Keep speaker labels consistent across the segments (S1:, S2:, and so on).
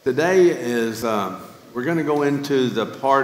S1: Today is, we're going to go into the part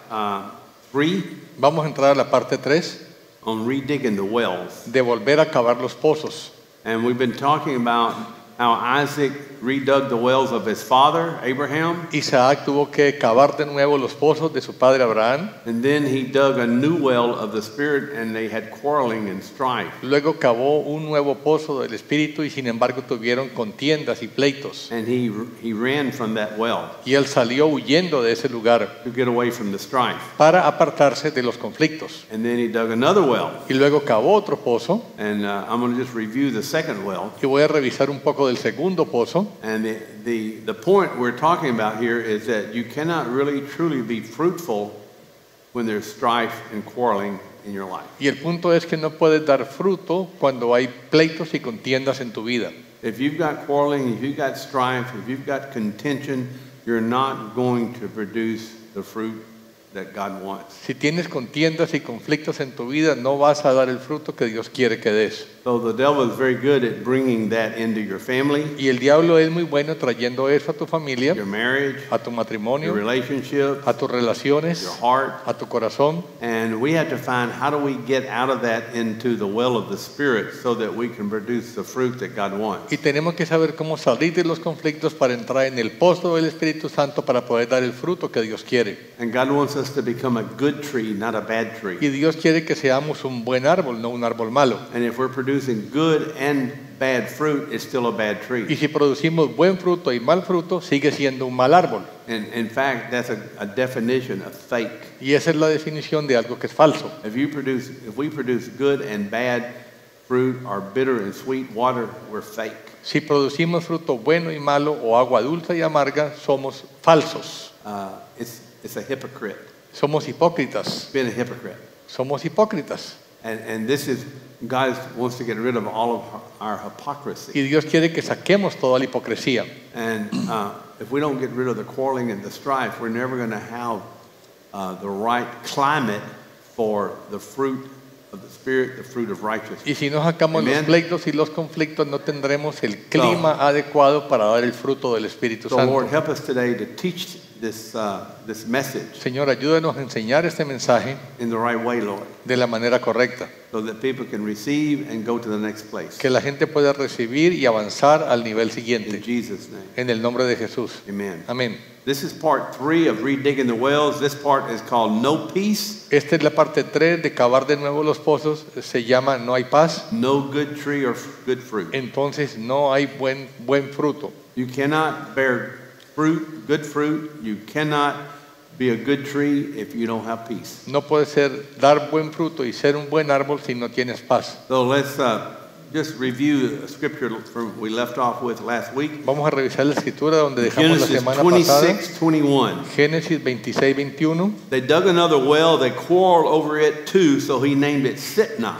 S1: 3
S2: Vamos a entrar a la parte 3
S1: on redigging the wells.
S2: de volver a cavar los pozos.
S1: And we've been talking about how Isaac redug the wells of his father, Abraham.
S2: Isaac tuvo que cavar de nuevo los pozos de su padre Abraham.
S1: And then he dug a new well of the Spirit, and they had quarreling and strife.
S2: Luego cavó un nuevo pozo del Espíritu y sin embargo tuvieron contiendas y pleitos.
S1: And he ran from that well
S2: Y él salió huyendo de ese lugar
S1: to get away from the strife.
S2: para apartarse de los conflictos.
S1: And then he dug another well.
S2: Y luego cavó otro pozo.
S1: And I'm going to just review the second well.
S2: Y voy a revisar un poco del segundo pozo.
S1: And the point we're talking about here is that you cannot really truly be fruitful when there's strife and quarreling in your life.
S2: Y el punto es que no puedes dar fruto cuando hay pleitos y contiendas en tu vida.
S1: If you've got quarreling, if you've got strife, if you've got contention, you're not going to produce the fruit that God wants.
S2: Si tienes contiendas y conflictos en tu vida, no vas a dar el fruto que Dios quiere que des.
S1: So the devil is very good at bringing that into your family,
S2: Y el diablo es muy bueno trayendo eso a tu familia,
S1: your marriage,
S2: a tu
S1: your
S2: matrimonio,
S1: relationships,
S2: a tus relaciones,
S1: your heart.
S2: a tu corazón.
S1: And we have to find how do we get out of that into the well of the Spirit so that we can produce the fruit that God wants.
S2: Y tenemos que saber cómo salir de los conflictos para entrar en el pozo del Espíritu Santo para poder dar el fruto que Dios quiere.
S1: And God wants us to become a good tree, not a bad tree.
S2: Y Dios quiere que seamos un buen árbol, no un árbol malo.
S1: And if we're producing good and bad fruit, it's still a bad
S2: Y
S1: tree.
S2: si producimos buen fruto y mal fruto, sigue siendo un mal árbol.
S1: And in fact, that's a definition of fake.
S2: Y esa es la definición de algo que es falso.
S1: If we produce good and bad fruit or bitter and sweet water, we're fake.
S2: Si producimos fruto bueno y malo o agua dulce y amarga, somos falsos.
S1: It's a hypocrite.
S2: Somos hipócritas.
S1: Being a hypocrite.
S2: Somos hipócritas.
S1: And this is, God wants to get rid of all of our hypocrisy.
S2: Y Dios quiere que saquemos toda la hipocresía.
S1: And if we don't get rid of the quarreling and the strife, we're never going to have the right climate for the fruit of the Spirit, the fruit of righteousness.
S2: Y si no sacamos los
S1: Amen.
S2: pleitos y los conflictos, no tendremos el clima adecuado para dar el fruto del Espíritu
S1: So Lord,
S2: Santo.
S1: help us today to teach this message
S2: Señor, ayúdanos a enseñar este mensaje
S1: in the right way, Lord,
S2: de la manera correcta.
S1: so that people can receive and go to the next place.
S2: Que la gente pueda recibir y avanzar al nivel
S1: In
S2: siguiente.
S1: Jesus' name,
S2: En el nombre de Jesús.
S1: amen.
S2: Amén.
S1: This is part 3 of redigging the wells. This part is called No Peace,
S2: Esta es la parte 3 de cavar de nuevo los pozos. Se llama No hay paz.
S1: No Good Tree or Good Fruit.
S2: Entonces no hay buen fruto.
S1: You cannot bear fruit, good fruit. You cannot be a good tree if you don't have peace.
S2: No puede ser dar buen fruto y ser un buen árbol si no tienes paz.
S1: So let's just review a scripture from we left off with last week.
S2: Vamos a revisar la escritura donde dejamos la
S1: Genesis
S2: semana pasada.
S1: 26:21.
S2: Génesis 26:21.
S1: They dug another well. They quarreled over it too, so he named it Sitnah.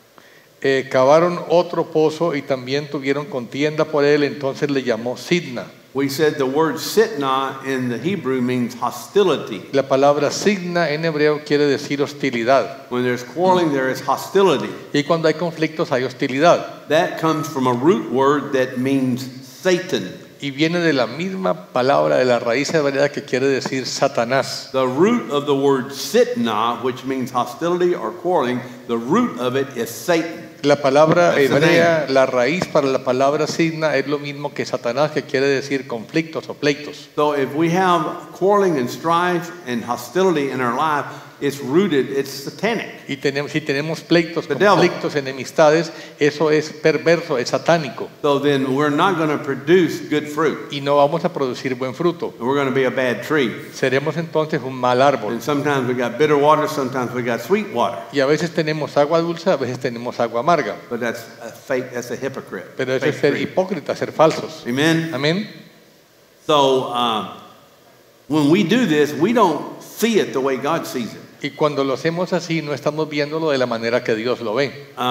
S2: Cavaron otro pozo y también tuvieron contienda por él, entonces le llamó Sidna.
S1: We said the word Sitnah in the Hebrew means hostility.
S2: La palabra Sidna en hebreo quiere decir hostilidad.
S1: When there's quarreling, there is hostility.
S2: Y cuando hay conflictos hay hostilidad.
S1: That comes from a root word that means Satan.
S2: Y viene de la misma palabra de la raíz hebrea que quiere decir Satanás.
S1: The root of the word Sitnah, which means hostility or quarreling, the root of it is Satan.
S2: La palabra
S1: That's the
S2: hebrea, la raíz para la palabra Sidna es lo mismo que Satanás, que quiere decir conflictos o pleitos.
S1: So if we have quarreling and strife and hostility in our life, it's rooted, it's satanic.
S2: Y si tenemos pleitos,
S1: The devil.
S2: conflictos, enemistades, eso es perverso, es satánico.
S1: So then we're not going to produce good fruit.
S2: Y no vamos a producir buen fruto.
S1: And we're going to be a bad tree.
S2: Seremos entonces un mal árbol.
S1: And sometimes we got bitter water, sometimes we got sweet water.
S2: Y a veces tenemos agua dulce, a veces tenemos agua amarga.
S1: But that's a fake, that's a hypocrite.
S2: Pero eso
S1: Fake
S2: es ser
S1: tree.
S2: hipócrita, ser falsos.
S1: Amen?
S2: Amén.
S1: So when we do this, we don't see it the way God sees it.
S2: Y cuando lo hacemos así, no estamos viéndolo de la manera que Dios lo ve.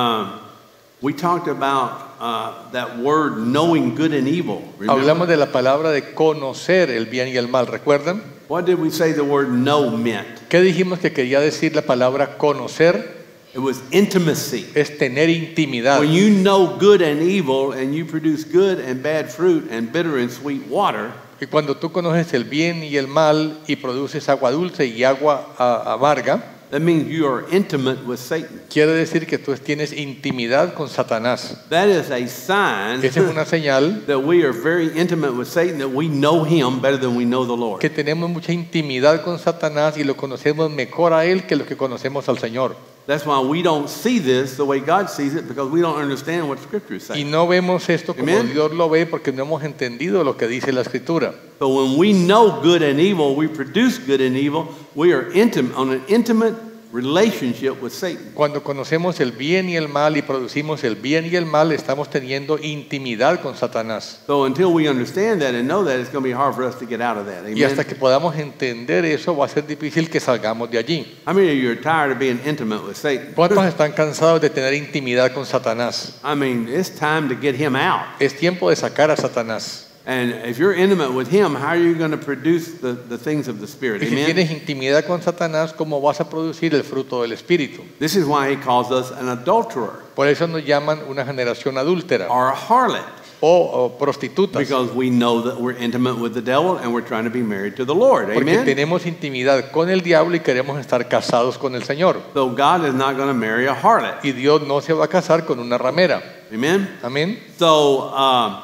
S1: We talked about that word knowing good and evil. Remember?
S2: Hablamos de la palabra de conocer el bien y el mal, ¿recuerdan?
S1: What did we say the word know meant?
S2: ¿Qué dijimos que quería decir la palabra conocer?
S1: It was intimacy.
S2: Es tener intimidad.
S1: When you know good and evil and you produce good and bad fruit and bitter and sweet water,
S2: Y cuando tú conoces el bien y el mal y produces agua dulce y agua amarga,
S1: that means you are intimate with Satan.
S2: quiere decir que tú tienes intimidad con Satanás.
S1: That is a sign
S2: Esa es una señal
S1: that we are very intimate with Satan, that we know him better than we know the Lord.
S2: que tenemos mucha intimidad con Satanás y lo conocemos mejor a él que lo que conocemos al Señor.
S1: That's why we don't see this the way God sees it, because we don't understand what Scripture is
S2: Y
S1: saying.
S2: no vemos esto como
S1: Amen.
S2: Dios lo ve porque no hemos entendido lo que dice la Escritura.
S1: So when we know good and evil, we produce good and evil, we are intimate, on an intimate relationship with Satan.
S2: Cuando conocemos el bien y el mal y producimos el bien y el mal, estamos teniendo intimidad con Satanás.
S1: So until we understand that and know that, it's going to be hard for us to get out of that.
S2: Y hasta
S1: Amen.
S2: que podamos entender eso, va a ser difícil que salgamos de allí.
S1: How many of you are tired of being intimate with Satan?
S2: ¿Cuántos están cansados de tener intimidad con Satanás?
S1: I mean, it's time to get him out.
S2: Es tiempo de sacar a Satanás.
S1: And if you're intimate with him, how are you going to produce the things of the Spirit?
S2: Y si
S1: Amen.
S2: tienes intimidad con Satanás, ¿cómo vas a producir el fruto del Espíritu?
S1: This is why he calls us an adulterer
S2: Por eso nos llaman una generación adúltera
S1: or a harlot,
S2: o prostitutas.
S1: because we know that we're intimate with the devil and we're trying to be married to the Lord.
S2: Porque
S1: Amen.
S2: tenemos intimidad con el diablo y queremos estar casados con el Señor.
S1: So God is not going to marry a harlot.
S2: Y Dios no se va a casar con una ramera.
S1: Amen.
S2: Amén.
S1: So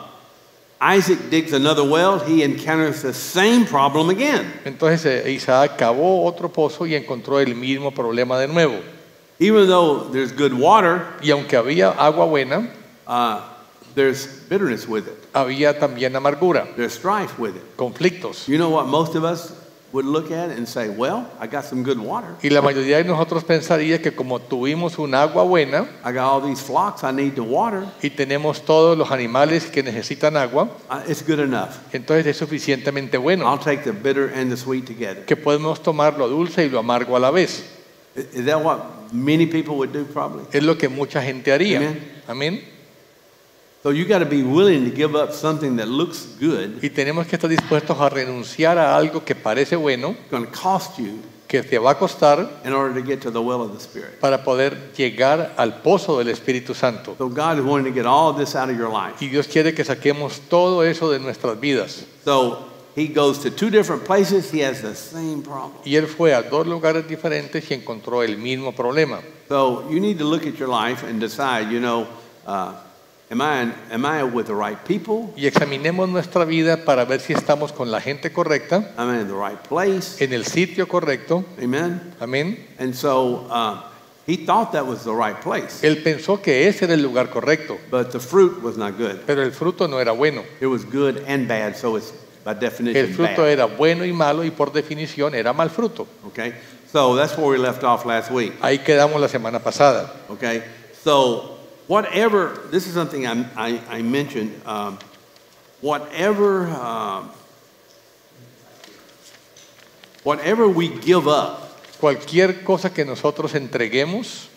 S1: Isaac digs another well. He encounters the same problem again.
S2: Entonces Isaac cavó otro pozo y encontró el mismo problema de nuevo.
S1: Even though there's good water,
S2: Y aunque había agua buena,
S1: there's bitterness with it.
S2: había también amargura,
S1: There's strife with it.
S2: conflictos.
S1: You know what most of us would look at and say, well, I got some good water.
S2: Y la mayoría de nosotros pensaría que como tuvimos un agua buena
S1: I got all these flocks I need to water.
S2: y tenemos todos los animales que necesitan agua,
S1: It's good enough.
S2: entonces es suficientemente
S1: I'll
S2: bueno,
S1: take the bitter and the sweet together.
S2: que podemos tomar lo dulce y lo amargo a la vez.
S1: Is that what many people would do probably?
S2: Es lo que mucha gente haría.
S1: Amen.
S2: Amén.
S1: So you got to be willing to give up something that looks good.
S2: Y tenemos que estar dispuestos a renunciar a algo que parece bueno,
S1: It's going to cost you
S2: que te va a costar
S1: in order to get to the well of the Spirit.
S2: para poder llegar al pozo del Espíritu Santo.
S1: So God is wanting to get all of this out of your life.
S2: Y Dios quiere que saquemos todo eso de nuestras vidas.
S1: So he goes to two different places. He has the same problem.
S2: Y él fue a dos lugares diferentes y encontró el mismo problema.
S1: So you need to look at your life and decide, am I with the right people?
S2: Y examinemos nuestra vida para ver si estamos con la gente correcta,
S1: Am I in the right place?
S2: en el sitio correcto.
S1: Amen.
S2: Amén.
S1: And so he thought that was the right place,
S2: Él pensó que ese era el lugar correcto,
S1: but the fruit was not good.
S2: pero el fruto no era bueno.
S1: It was good and bad, so it's by
S2: El
S1: definition
S2: fruto
S1: bad.
S2: era bueno y malo y por definición era mal fruto.
S1: Okay, so that's where we left off last week.
S2: Ahí quedamos la semana pasada.
S1: Okay, so whatever, this is something I mentioned, whatever we give up
S2: Cualquier cosa que nosotros entreguemos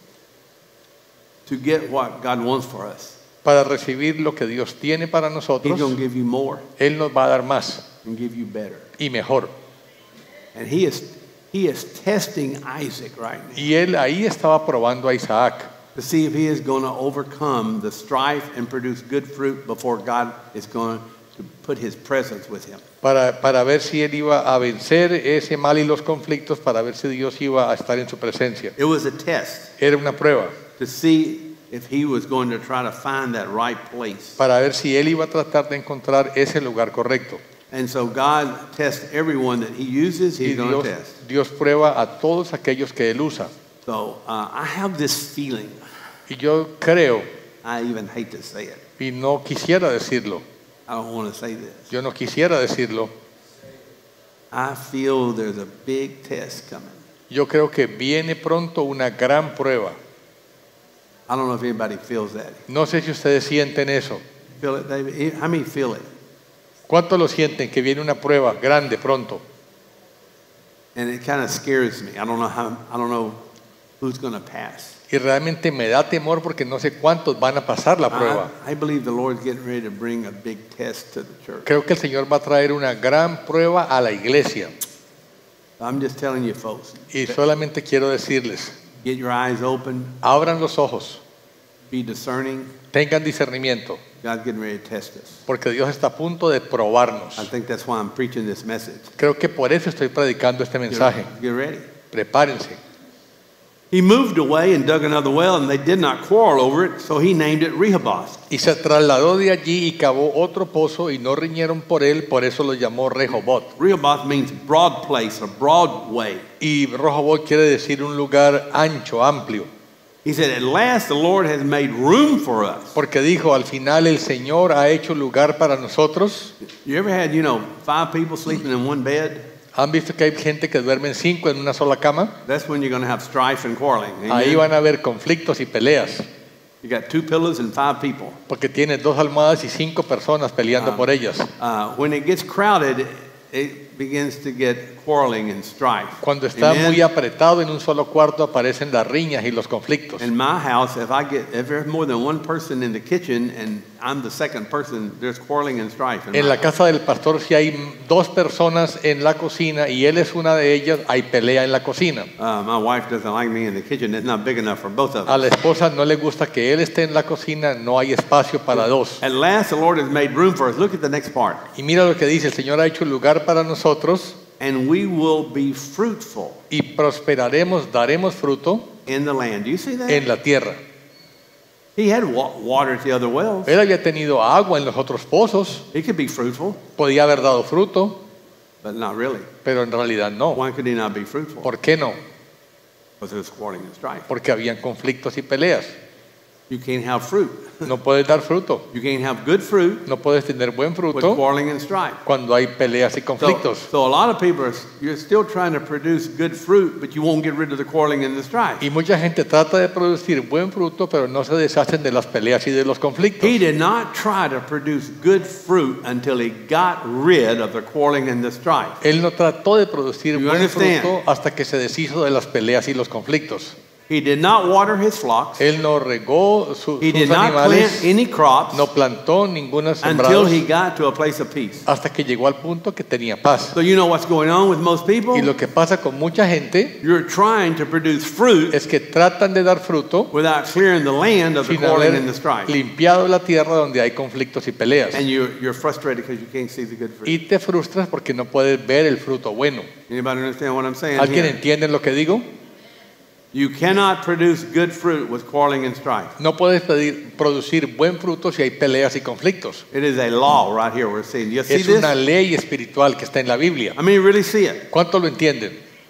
S1: to get what God wants for us,
S2: para recibir lo que Dios tiene para
S1: He's
S2: nosotros,
S1: going to give you more
S2: Él nos va a dar más
S1: and give you better.
S2: y mejor.
S1: And He is testing Isaac right now
S2: Y Él ahí estaba probando a Isaac
S1: to see if he is going to overcome the strife and produce good fruit before God is going to put His presence with him.
S2: para ver si Él iba a vencer ese mal y los conflictos, para ver si Dios iba a estar en su presencia.
S1: It was a test
S2: Era una prueba
S1: to see if he was going to try to find that right place.
S2: para ver si Él iba a tratar de encontrar ese lugar correcto.
S1: And so God tests everyone that He uses,
S2: Y
S1: He's going to test.
S2: Dios prueba a todos aquellos que Él usa.
S1: So I have this feeling,
S2: Y yo creo,
S1: I even hate to say it,
S2: y no quisiera decirlo,
S1: I don't want to say this.
S2: yo no quisiera decirlo,
S1: I feel there's a big test coming.
S2: yo creo que viene pronto una gran prueba.
S1: I don't know if anybody feels that.
S2: No sé si ustedes sienten eso.
S1: Feel it, David? How many feel it?
S2: ¿Cuántos lo sienten que viene una prueba grande pronto?
S1: And it kind of scares me. I don't know who's going to pass.
S2: Y realmente me da temor porque no sé cuántos van a pasar la prueba.
S1: I believe the Lord's getting ready to bring a big test to the church.
S2: Creo que el Señor va a traer una gran prueba a la iglesia.
S1: I'm just telling you, folks,
S2: Y solamente quiero decirles,
S1: get your eyes open,
S2: abran los ojos,
S1: be discerning.
S2: Tengan discernimiento,
S1: God's getting ready to test us.
S2: porque Dios está a punto de probarnos.
S1: I think that's why I'm preaching this message.
S2: Creo que por eso estoy predicando este mensaje.
S1: Get ready.
S2: Prepárense.
S1: He moved away and dug another well, and they did not quarrel over it, so he named it Rehoboth.
S2: Y se trasladó de allí y cavó otro pozo y no riñeron por él, por eso lo llamó Rehoboth.
S1: Rehoboth means broad place, a broad way.
S2: Y Rehoboth quiere decir un lugar ancho, amplio.
S1: He said, at last the Lord has made room for us.
S2: Porque dijo, al final el Señor ha hecho lugar para nosotros.
S1: You ever had, 5 people sleeping in one bed?
S2: ¿Han visto que hay gente que duermen 5 en una sola cama?
S1: That's when you're going to have strife and quarreling. Amen?
S2: Ahí van a haber conflictos y peleas.
S1: You got 2 pillows and 5 people.
S2: Porque tienes 2 almohadas y 5 personas peleando por ellas.
S1: When it gets crowded, it begins to get quarreling and strife.
S2: Cuando está
S1: Amen?
S2: muy apretado en un solo cuarto aparecen las riñas y los conflictos.
S1: In my house, if there's more than one person in the kitchen and I'm the second person, there's quarreling and strife.
S2: En la casa del pastor, si hay 2 personas en la cocina y él es una de ellas, hay pelea en la cocina.
S1: My wife doesn't like me in the kitchen. It's not big enough for both of
S2: A
S1: us.
S2: la esposa no le gusta que él esté en la cocina, no hay espacio para 2.
S1: At last, the Lord has made room for us. Look at the next part.
S2: Y mira lo que dice, el Señor ha hecho lugar para nosotros
S1: And we will be fruitful
S2: y prosperaremos, daremos fruto
S1: in the land. Do you see that?
S2: en la tierra.
S1: He had water at the other wells.
S2: Él había tenido agua en los otros pozos,
S1: He could be fruitful,
S2: podía haber dado fruto,
S1: but not really.
S2: pero en realidad no.
S1: Why could he not be fruitful?
S2: ¿Por qué no?
S1: Because there was quarreling and strife.
S2: Porque habían conflictos y peleas.
S1: You can't have fruit.
S2: No puedes dar fruto,
S1: You can't have good fruit
S2: no puedes tener buen
S1: with
S2: fruto
S1: quarreling and strife.
S2: cuando hay peleas y
S1: So,
S2: conflictos.
S1: so a lot of people you're still trying to produce good fruit, but you won't get rid of the quarreling and the strife.
S2: Y mucha gente trata de producir buen fruto, pero no se deshacen de las peleas y de los conflictos.
S1: He did not try to produce good fruit until he got rid of the quarreling and the strife.
S2: Él no trató de producir
S1: You
S2: buen
S1: understand?
S2: fruto hasta que se deshizo de las peleas y los conflictos.
S1: He did not water his flocks.
S2: Él no regó
S1: He
S2: sus
S1: did not plant
S2: animales,
S1: any crops
S2: no plantó ninguna
S1: until
S2: sembrados
S1: he got to a place of peace.
S2: hasta que llegó al punto que tenía paz.
S1: So you know what's going on with most people?
S2: Y lo que pasa con mucha gente
S1: You're trying to produce fruit
S2: es que tratan de dar fruto
S1: without clearing the land of the
S2: sin
S1: quarreling
S2: haber
S1: and the strife.
S2: limpiado la tierra donde hay conflictos y peleas.
S1: And you're frustrated because you can't see the good fruit.
S2: Y te frustras porque no puedes ver el fruto bueno.
S1: Anybody understand what I'm saying
S2: ¿Alguien
S1: here?
S2: entiende lo que digo?
S1: You cannot produce good fruit with quarreling and strife.
S2: No puedes producir buen fruto si hay peleas y conflictos.
S1: It is a law right here we're seeing. Do you see
S2: Es
S1: this?
S2: una ley espiritual que está en la Biblia.
S1: I mean, you really see it.
S2: ¿Cuántos lo entienden?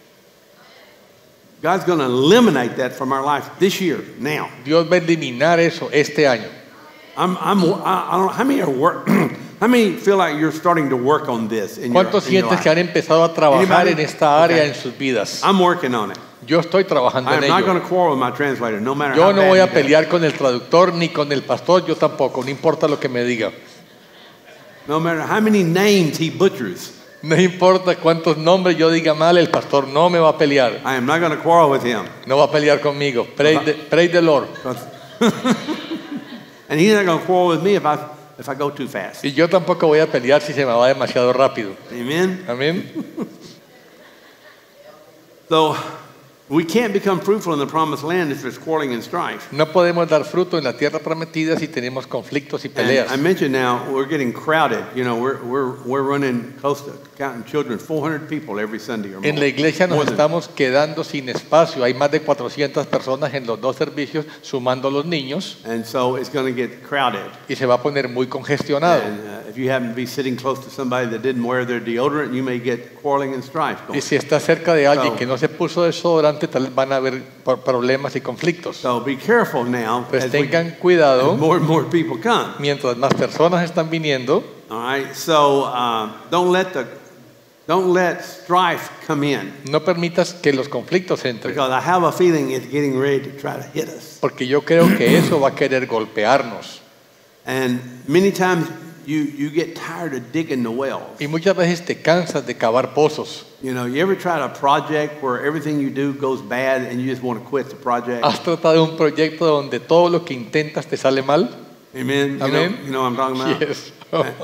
S1: God's going to eliminate that from our life this year, now.
S2: Dios va a eliminar eso este año.
S1: I don't, how many are work? How many feel like you're starting to work on this in your,
S2: ¿Cuántos
S1: in your
S2: sientes que
S1: life?
S2: han empezado a trabajar
S1: Anybody?
S2: en esta área
S1: Okay.
S2: en sus vidas?
S1: I'm working on it.
S2: Yo estoy trabajando
S1: I
S2: en
S1: am not going
S2: ello.
S1: to quarrel with my translator, no matter
S2: Yo
S1: how
S2: no
S1: bad
S2: voy a
S1: he does.
S2: pelear con el traductor ni con el pastor, yo tampoco, no importa lo que me diga.
S1: No matter how many names he butchers.
S2: No importa cuántos nombres yo diga mal, el pastor no me va a pelear.
S1: I am not going to quarrel with him.
S2: No va a pelear conmigo. Praise the Lord.
S1: And he's not going to quarrel with me if I go too fast.
S2: Y yo tampoco voy a pelear si se me va demasiado rápido.
S1: Amen?
S2: Amén.
S1: So, we can't become fruitful in the promised land if there's quarreling and strife.
S2: No podemos dar fruto en la tierra prometida si tenemos conflictos y
S1: And
S2: peleas.
S1: I mentioned now, we're getting crowded. You know, we're running close to, counting children, 400 people every Sunday or more.
S2: En la iglesia nos
S1: More than-
S2: estamos quedando sin espacio. Hay más de 400 personas en los 2 servicios, sumando los niños,
S1: And so it's going to get crowded.
S2: y se va a poner muy congestionado.
S1: And if you happen to be sitting close to somebody that didn't wear their deodorant, you may get quarreling and strife going.
S2: Y si está cerca de alguien
S1: So-
S2: que no se puso desodorante, tal vez van a haber problemas y conflictos.
S1: So be careful now
S2: Pues
S1: as we-
S2: tengan
S1: as
S2: cuidado
S1: more and more people come.
S2: mientras más personas están viniendo.
S1: All right. So don't let strife come in,
S2: No permitas que los conflictos entren,
S1: because I have a feeling it's getting ready to try to hit us.
S2: porque yo creo que eso va a querer golpearnos.
S1: And many times you get tired of digging the wells.
S2: Y muchas veces te cansas de cavar pozos.
S1: You know, you ever tried a project where everything you do goes bad and you just want to quit the project?
S2: ¿Has tratado un proyecto donde todo lo que intentas te sale mal?
S1: Amen.
S2: Amen.
S1: You know what I'm talking about?
S2: Yes.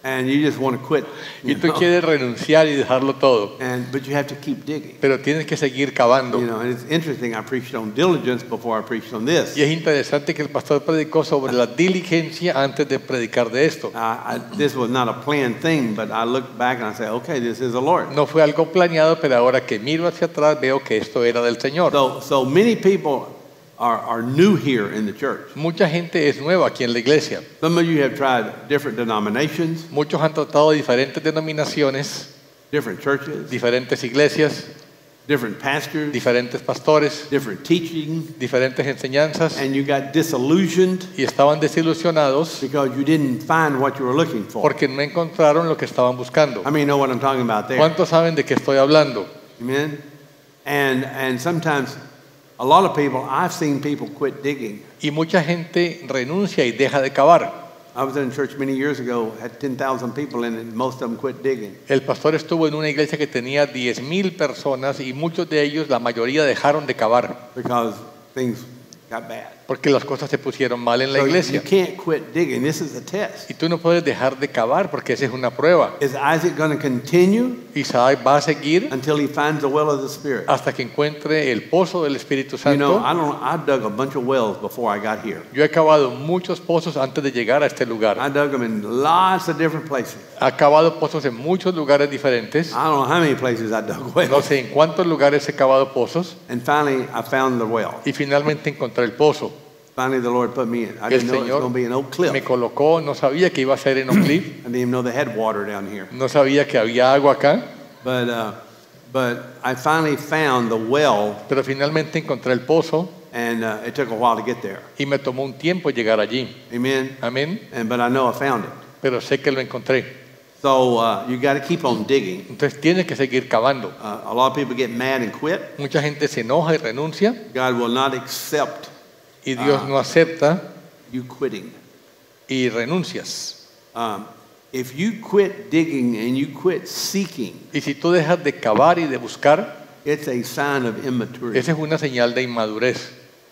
S1: and you just want to quit.
S2: Y
S1: You
S2: tú
S1: know?
S2: quieres renunciar y dejarlo todo,
S1: But you have to keep digging.
S2: pero tienes que seguir cavando.
S1: You know, and it's interesting. I preached on diligence before I preached on this.
S2: Y es interesante que el pastor predicó sobre la diligencia antes de predicar de esto.
S1: This was not a planned thing, but I look back and I say, okay, this is the Lord.
S2: No fue algo planeado, pero ahora que miro hacia atrás veo que esto era del Señor.
S1: So many people are new here in the church.
S2: Mucha gente es nueva aquí en la iglesia.
S1: Some of you have tried different denominations,
S2: Muchos han tratado diferentes denominaciones,
S1: different churches,
S2: diferentes iglesias,
S1: different pastors,
S2: diferentes pastores,
S1: different teaching,
S2: diferentes enseñanzas,
S1: and you got disillusioned
S2: y estaban desilusionados
S1: because you didn't find what you were looking for.
S2: porque no encontraron lo que estaban buscando.
S1: How many know what I'm talking about there?
S2: ¿Cuántos saben de qué estoy hablando?
S1: Amen. And sometimes a lot of people, I've seen people quit digging.
S2: Y mucha gente renuncia y deja de cavar.
S1: I was in a church many years ago, had 10,000 people in it, and most of them quit digging.
S2: El pastor estuvo en una iglesia que tenía 10,000 personas y muchos de ellos, la mayoría, dejaron de cavar
S1: Because things got bad.
S2: porque las cosas se pusieron mal en la
S1: So
S2: iglesia.
S1: you can't quit digging. This is a test.
S2: Y tú no puedes dejar de cavar porque esa es una prueba.
S1: Is Isaac going to continue
S2: Isaac va a seguir
S1: until he finds the well of the Spirit?
S2: hasta que encuentre el pozo del Espíritu
S1: You know,
S2: Santo.
S1: I dug a bunch of wells before I got here.
S2: Yo he cavado muchos pozos antes de llegar a este lugar.
S1: I dug them in lots of different places.
S2: He cavado pozos en muchos lugares diferentes.
S1: I don't know how many places I dug
S2: No
S1: wells.
S2: sé en cuántos lugares he cavado pozos.
S1: And finally, I found the well.
S2: Y finalmente encontré el pozo.
S1: Finally, the Lord put me in. I
S2: El
S1: didn't know it was
S2: Señor
S1: going to be an oak cliff.
S2: me colocó, no sabía que iba a ser en Oak Cliff,
S1: I didn't even know they had water down here.
S2: no sabía que había agua acá,
S1: But I finally found the well,
S2: pero finalmente encontré el pozo
S1: and it took a while to get there.
S2: y me tomó un tiempo llegar allí.
S1: Amen.
S2: Amén.
S1: But I know I found it.
S2: Pero sé que lo encontré.
S1: So you got to keep on digging.
S2: Entonces tienes que seguir cavando.
S1: A lot of people get mad and quit.
S2: Mucha gente se enoja y renuncia
S1: God will not accept
S2: y Dios no acepta
S1: you quitting.
S2: y renuncias.
S1: If you quit digging and you quit seeking,
S2: Y si tú dejas de cavar y de buscar,
S1: it's a sign of immaturity.
S2: esa es una señal de inmadurez.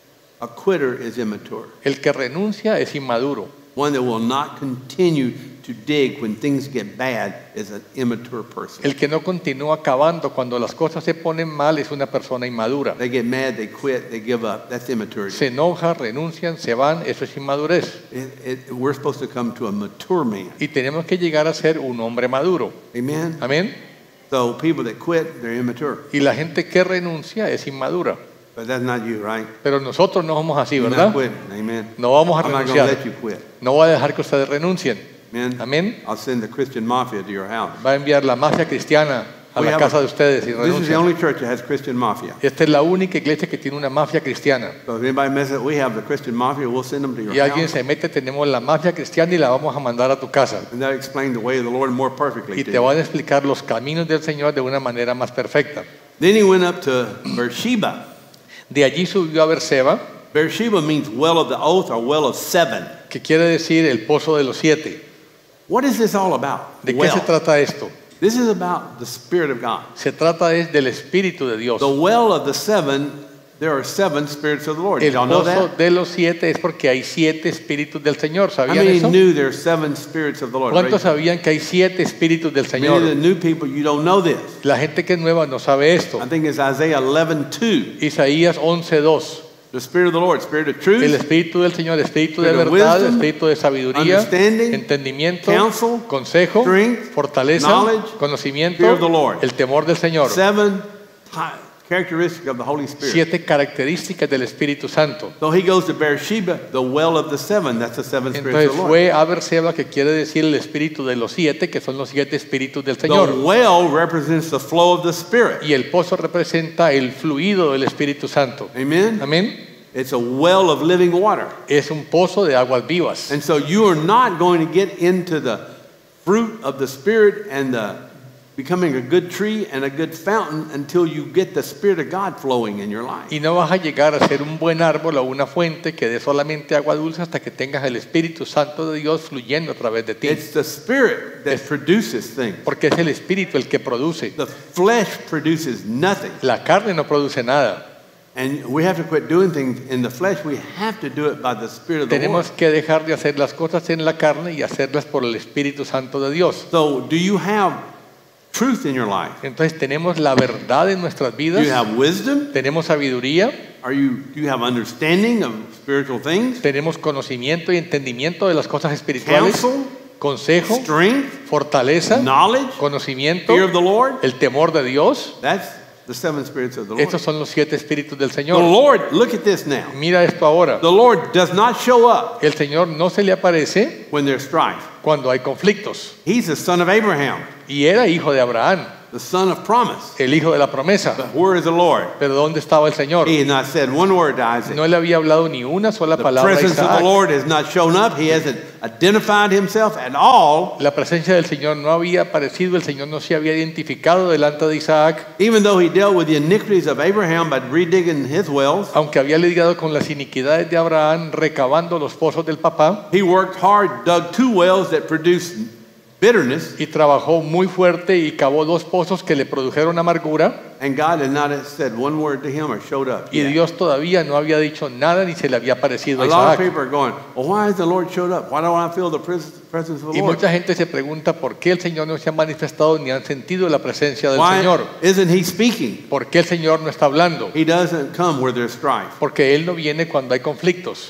S1: A quitter is immature.
S2: El que renuncia es inmaduro.
S1: One that will not continue to dig when things get bad is an immature person.
S2: El que no continúa cavando cuando las cosas se ponen mal es una persona inmadura.
S1: They get mad, they quit, they give up. That's immaturity.
S2: Se enoja, renuncian, se van, eso es inmadurez.
S1: We're supposed to come to a mature man.
S2: Y tenemos que llegar a ser un hombre maduro.
S1: Amen?
S2: Amén.
S1: So people that quit, they're immature.
S2: Y la gente que renuncia es inmadura.
S1: But that's not you, right?
S2: Pero nosotros no somos así,
S1: You're
S2: ¿verdad?
S1: not quitting. Amen.
S2: No vamos a
S1: I'm not going to
S2: renunciar.
S1: let you quit.
S2: No voy a dejar que ustedes renuncien.
S1: Amen.
S2: Amén.
S1: I'll send the Christian mafia to your house.
S2: Va a enviar la mafia cristiana a
S1: We
S2: la
S1: have
S2: casa de ustedes y
S1: This is the
S2: renuncian.
S1: only church that has Christian mafia.
S2: Esta es la única iglesia que tiene una mafia cristiana.
S1: So if anybody messes up, we have the Christian mafia. We'll send them to your
S2: Y alguien
S1: house.
S2: se mete, tenemos la mafia cristiana y la vamos a mandar a tu casa.
S1: And they'll explain the way of the Lord more perfectly
S2: Y
S1: to
S2: te
S1: you.
S2: van a explicar los caminos del Señor de una manera más perfecta.
S1: Then he went up to Beersheba.
S2: De allí subió a Berseba,
S1: Beersheba means well of the oath or well of seven.
S2: que quiere decir el pozo de los 7.
S1: What is this all about?
S2: ¿De qué se
S1: Well.
S2: trata esto?
S1: This is about the Spirit of God.
S2: Se trata es del Espíritu de Dios.
S1: The well of the seven, there are seven spirits of the Lord. Did
S2: El
S1: y'all know
S2: pozo
S1: that?
S2: de los 7 es porque hay 7 espíritus del Señor.
S1: How
S2: ¿Sabían
S1: many
S2: eso?
S1: knew there are seven spirits of the Lord?
S2: ¿Cuántos
S1: Raise-
S2: sabían que hay 7 espíritus del
S1: Many of the
S2: Señor?
S1: new people, you don't know this.
S2: La gente que es nueva no sabe esto.
S1: I think it's Isaiah 11:2.
S2: Isaías 11:2.
S1: The Spirit of the Lord, Spirit of
S2: El
S1: truth,
S2: Espíritu del Señor, Espíritu de
S1: Spirit of
S2: verdad,
S1: wisdom,
S2: Espíritu de sabiduría,
S1: understanding,
S2: entendimiento,
S1: counsel,
S2: consejo,
S1: strength,
S2: fortaleza,
S1: knowledge,
S2: conocimiento,
S1: fear of the Lord.
S2: el temor del Señor.
S1: seven characteristics of the Holy Spirit.
S2: 7 características del Espíritu Santo.
S1: So he goes to Beersheba, the well of the seven. That's the seven spirits
S2: Entonces
S1: of the Lord.
S2: fue a Berseba, que quiere decir el espíritu de los 7, que son los 7 espíritus del
S1: The
S2: Señor.
S1: well represents the flow of the Spirit.
S2: Y el pozo representa el fluido del Espíritu Santo.
S1: Amen?
S2: Amén.
S1: It's a well of living water.
S2: Es un pozo de aguas vivas.
S1: And so you are not going to get into the fruit of the Spirit and becoming a good tree and a good fountain until you get the Spirit of God flowing in your life.
S2: Y no vas a llegar a ser un buen árbol o una fuente que dé solamente agua dulce hasta que tengas el Espíritu Santo de Dios fluyendo a través de ti.
S1: It's the Spirit that produces things.
S2: Porque es el Espíritu el que produce.
S1: The flesh produces nothing.
S2: La carne no produce nada.
S1: And we have to quit doing things in the flesh. We have to do it by the Spirit of the Lord.
S2: Tenemos que dejar de hacer las cosas en la carne y hacerlas por el Espíritu Santo de Dios.
S1: So, do you have truth in your life?
S2: Entonces tenemos la verdad en nuestras
S1: Do
S2: vidas,
S1: you have wisdom?
S2: tenemos sabiduría,
S1: Do you have understanding of spiritual things?
S2: tenemos conocimiento y entendimiento de las cosas espirituales,
S1: Counsel,
S2: consejo,
S1: strength,
S2: fortaleza,
S1: knowledge,
S2: conocimiento,
S1: fear of the Lord?
S2: el temor de Dios.
S1: That's the seven spirits of the Lord.
S2: Estos son los 7 espíritus del
S1: The
S2: Señor.
S1: Lord, look at this now.
S2: Mira esto ahora.
S1: The Lord does not show up
S2: El Señor no se le aparece
S1: when there's strife.
S2: cuando hay conflictos.
S1: He's the son of Abraham,
S2: Y era hijo de Abraham,
S1: the son of promise.
S2: el hijo de la promesa.
S1: But where is the Lord?
S2: Pero ¿dónde estaba el Señor?
S1: He has not said one word to Isaac.
S2: No le había hablado ni una sola
S1: The
S2: palabra a
S1: presence of the
S2: Isaac.
S1: Lord has not shown up. He hasn't identified himself at all,
S2: La presencia del Señor no había aparecido, el Señor no se había identificado delante de Isaac,
S1: even though he dealt with the iniquities of Abraham by redigging his wells.
S2: aunque había lidiado con las iniquidades de Abraham, recabando los pozos del papá,
S1: He worked hard, dug 2 wells that produced bitterness,
S2: y trabajó muy fuerte y cavó 2 pozos que le produjeron amargura,
S1: and God has not said one word to him or showed up
S2: y
S1: yet.
S2: Dios todavía no había dicho nada ni se le había parecido
S1: A
S2: a
S1: lot of
S2: Isaac.
S1: people are going, well, why has the Lord showed up? Why don't I feel the presence of the
S2: Y
S1: Lord?
S2: mucha gente se pregunta por qué el Señor no se ha manifestado ni han sentido la presencia del
S1: Why
S2: Señor.
S1: isn't he speaking?
S2: ¿Por qué el Señor no está hablando?
S1: He doesn't come where there's strife.
S2: Porque Él no viene cuando hay conflictos.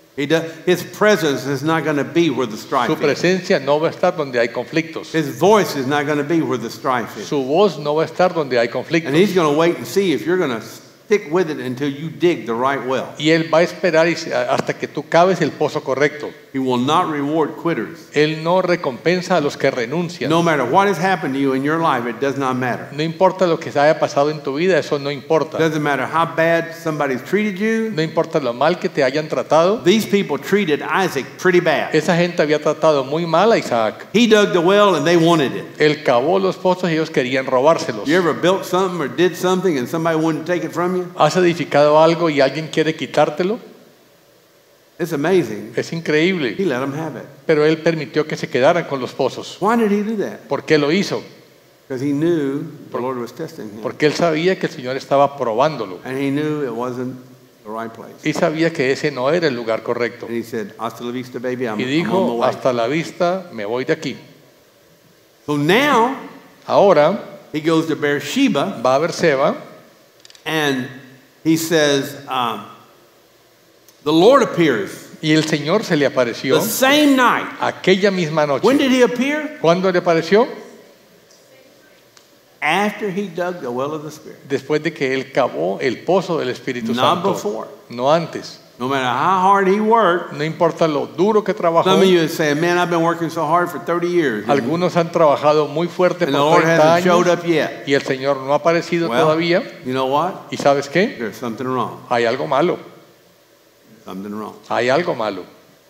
S1: His presence is not going to be where the strife
S2: Su
S1: is.
S2: presencia no va a estar donde hay conflictos.
S1: His voice is not going to be where the strife is.
S2: Su voz no va a estar donde hay conflictos.
S1: And he's going to wait and see if you're going to stick with it until you dig the right well.
S2: Y Él va a esperar hasta que tú caves el pozo correcto.
S1: He will not reward quitters.
S2: Él no recompensa a los que renuncian.
S1: No matter what has happened to you in your life, it does not matter.
S2: No importa lo que se haya pasado en tu vida, eso no
S1: It
S2: importa.
S1: doesn't matter how bad somebody's treated you.
S2: No importa lo mal que te hayan tratado.
S1: These people treated Isaac pretty bad.
S2: Esa gente había tratado muy mal a Isaac.
S1: He dug the well and they wanted it.
S2: Él cavó los pozos y ellos querían robárselos.
S1: You ever built something or did something and somebody wouldn't take it from you?
S2: ¿Has edificado algo y alguien quiere quitártelo?
S1: It's amazing.
S2: Es increíble.
S1: He let them have it.
S2: Pero Él permitió que se quedaran con los pozos.
S1: Why did he do that?
S2: ¿Por qué lo hizo?
S1: Because he knew the Lord was testing him.
S2: Porque Él sabía que el Señor estaba probándolo.
S1: And he knew it wasn't the right place.
S2: Y sabía que ese no era el lugar correcto.
S1: And he said, hasta la vista, baby, I'm
S2: Y
S1: on my
S2: dijo,
S1: way.
S2: hasta la vista, me voy de aquí.
S1: So now
S2: Ahora
S1: he goes to Beersheba
S2: va a Berseba
S1: and he says, the Lord appears
S2: y el Señor se le apareció
S1: the same night.
S2: aquella misma
S1: When
S2: noche.
S1: did he appear?
S2: ¿Cuándo le apareció?
S1: After he dug the well of the Spirit.
S2: Después de que Él cavó el pozo del Espíritu
S1: Not
S2: Santo.
S1: before.
S2: No antes.
S1: No matter how hard he worked,
S2: No importa lo duro que trabajó.
S1: some of you are saying, man, I've been working so hard for 30 years.
S2: Algunos han trabajado muy fuerte
S1: And the
S2: por
S1: Lord
S2: 30
S1: hasn't showed
S2: años
S1: up yet.
S2: y el Señor no ha aparecido
S1: Well,
S2: todavía.
S1: you know what?
S2: ¿Y sabes qué?
S1: There's something wrong.
S2: Hay algo malo.
S1: Something wrong.
S2: Hay algo malo.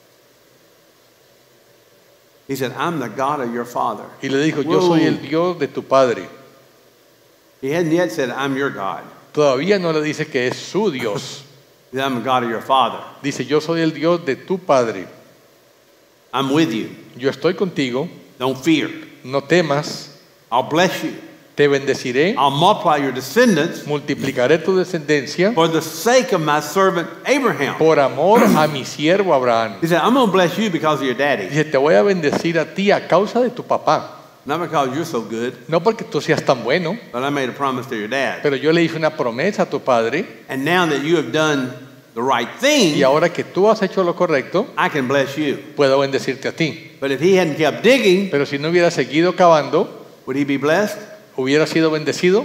S1: He said, I'm the God of your father.
S2: Y le dijo, yo soy el Dios de tu padre.
S1: He hadn't yet said, I'm your God.
S2: Todavía no le dice que es su Dios.
S1: He said, I'm the God of your father.
S2: Dice, yo soy el Dios de tu padre.
S1: I'm with you.
S2: Yo estoy contigo.
S1: Don't fear.
S2: No temas.
S1: I'll bless you.
S2: Te bendeciré.
S1: I'll multiply your descendants
S2: Multiplicaré tu descendencia
S1: for the sake of my servant Abraham.
S2: por amor a mi siervo Abraham.
S1: He said, I'm going to bless you because of your daddy,
S2: Dice, te voy a bendecir a ti a causa de tu papá.
S1: not because you're so good,
S2: No porque tú seas tan bueno,
S1: but I made a promise to your dad.
S2: pero yo le hice una promesa a tu padre
S1: And now that you have done the right thing,
S2: y ahora que tú has hecho lo correcto,
S1: I can bless you.
S2: puedo bendecirte a ti.
S1: But if he hadn't kept digging,
S2: Pero si no hubiera seguido cavando,
S1: would he be blessed?
S2: hubiera sido bendecido.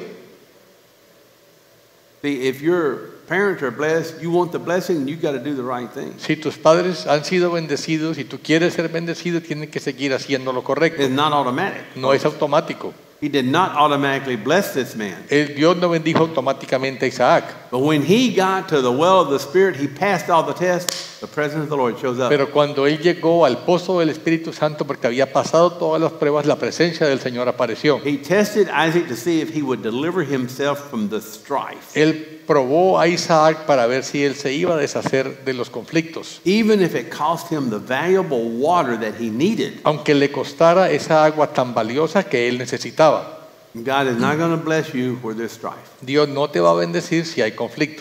S1: See, if your parents are blessed, you want the blessing, you got to do the right thing.
S2: Si tus padres han sido bendecidos y tú quieres ser bendecido, tienes que seguir haciendo lo correcto.
S1: It's not automatic.
S2: No es automático.
S1: He did not automatically bless this man.
S2: Dios no bendijo automáticamente a Isaac.
S1: But when he got to the well of the Spirit, he passed all the tests, the presence of the Lord shows up.
S2: Pero cuando él llegó al pozo del Espíritu Santo, porque había pasado todas las pruebas, la presencia del Señor apareció.
S1: He tested Isaac to see if he would deliver himself from the strife.
S2: Él probó a Isaac para ver si él se iba a deshacer de los conflictos.
S1: Even if it cost him the valuable water that he needed.
S2: Aunque le costara esa agua tan valiosa que él necesitaba.
S1: God is not going to bless you where there's strife.
S2: Dios no te va a bendecir si hay conflictos.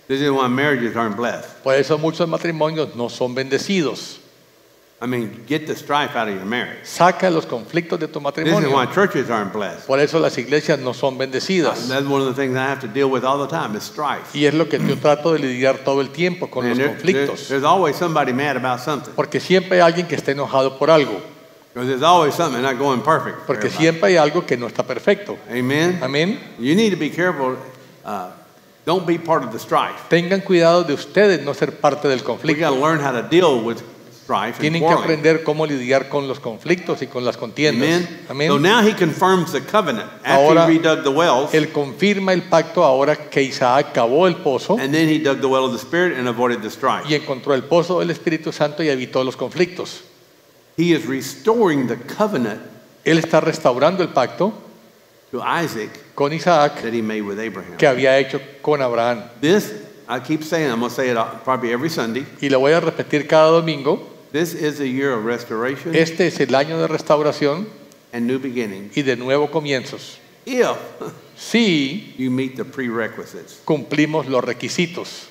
S1: This is why marriages aren't blessed.
S2: Por eso muchos matrimonios no son bendecidos.
S1: I mean, get the strife out of your marriage.
S2: Saca los conflictos de tu
S1: This is why
S2: matrimonio.
S1: churches aren't blessed.
S2: Por eso las iglesias no son bendecidas.
S1: That's one of the things I have to deal with all the time is strife.
S2: Y es lo que yo trato de lidiar todo el tiempo con los
S1: And
S2: conflictos.
S1: there's always somebody mad about something.
S2: Porque siempre hay alguien que esté enojado por algo.
S1: Because there's always something not going perfect. for
S2: Porque
S1: everybody.
S2: siempre hay algo que no está perfecto.
S1: Amen.
S2: Amén.
S1: You need to be careful. Don't be part of the strife.
S2: Tengan cuidado de ustedes no ser parte del
S1: We got
S2: conflicto.
S1: to learn how to deal with strife and
S2: Tienen que
S1: quarreling.
S2: aprender cómo lidiar con los conflictos y con las contiendas.
S1: Amen.
S2: Amén.
S1: So now he confirms the covenant
S2: Ahora,
S1: after he redug the wells,
S2: Él confirma el pacto ahora que Isaac cavó el pozo
S1: and then he dug the well of the Spirit and avoided the strife.
S2: y encontró el pozo del Espíritu Santo y evitó los conflictos.
S1: He is restoring the covenant
S2: Él está restaurando el pacto
S1: to Isaac
S2: con Isaac
S1: that he made with Abraham.
S2: que había hecho con Abraham.
S1: This, I keep saying, I'm going to say it probably every Sunday.
S2: Y lo voy a repetir cada domingo.
S1: This is a year of restoration
S2: Este es el año de restauración
S1: and new beginnings.
S2: y de nuevos comienzos.
S1: If
S2: Si
S1: you meet the prerequisites.
S2: cumplimos los requisitos.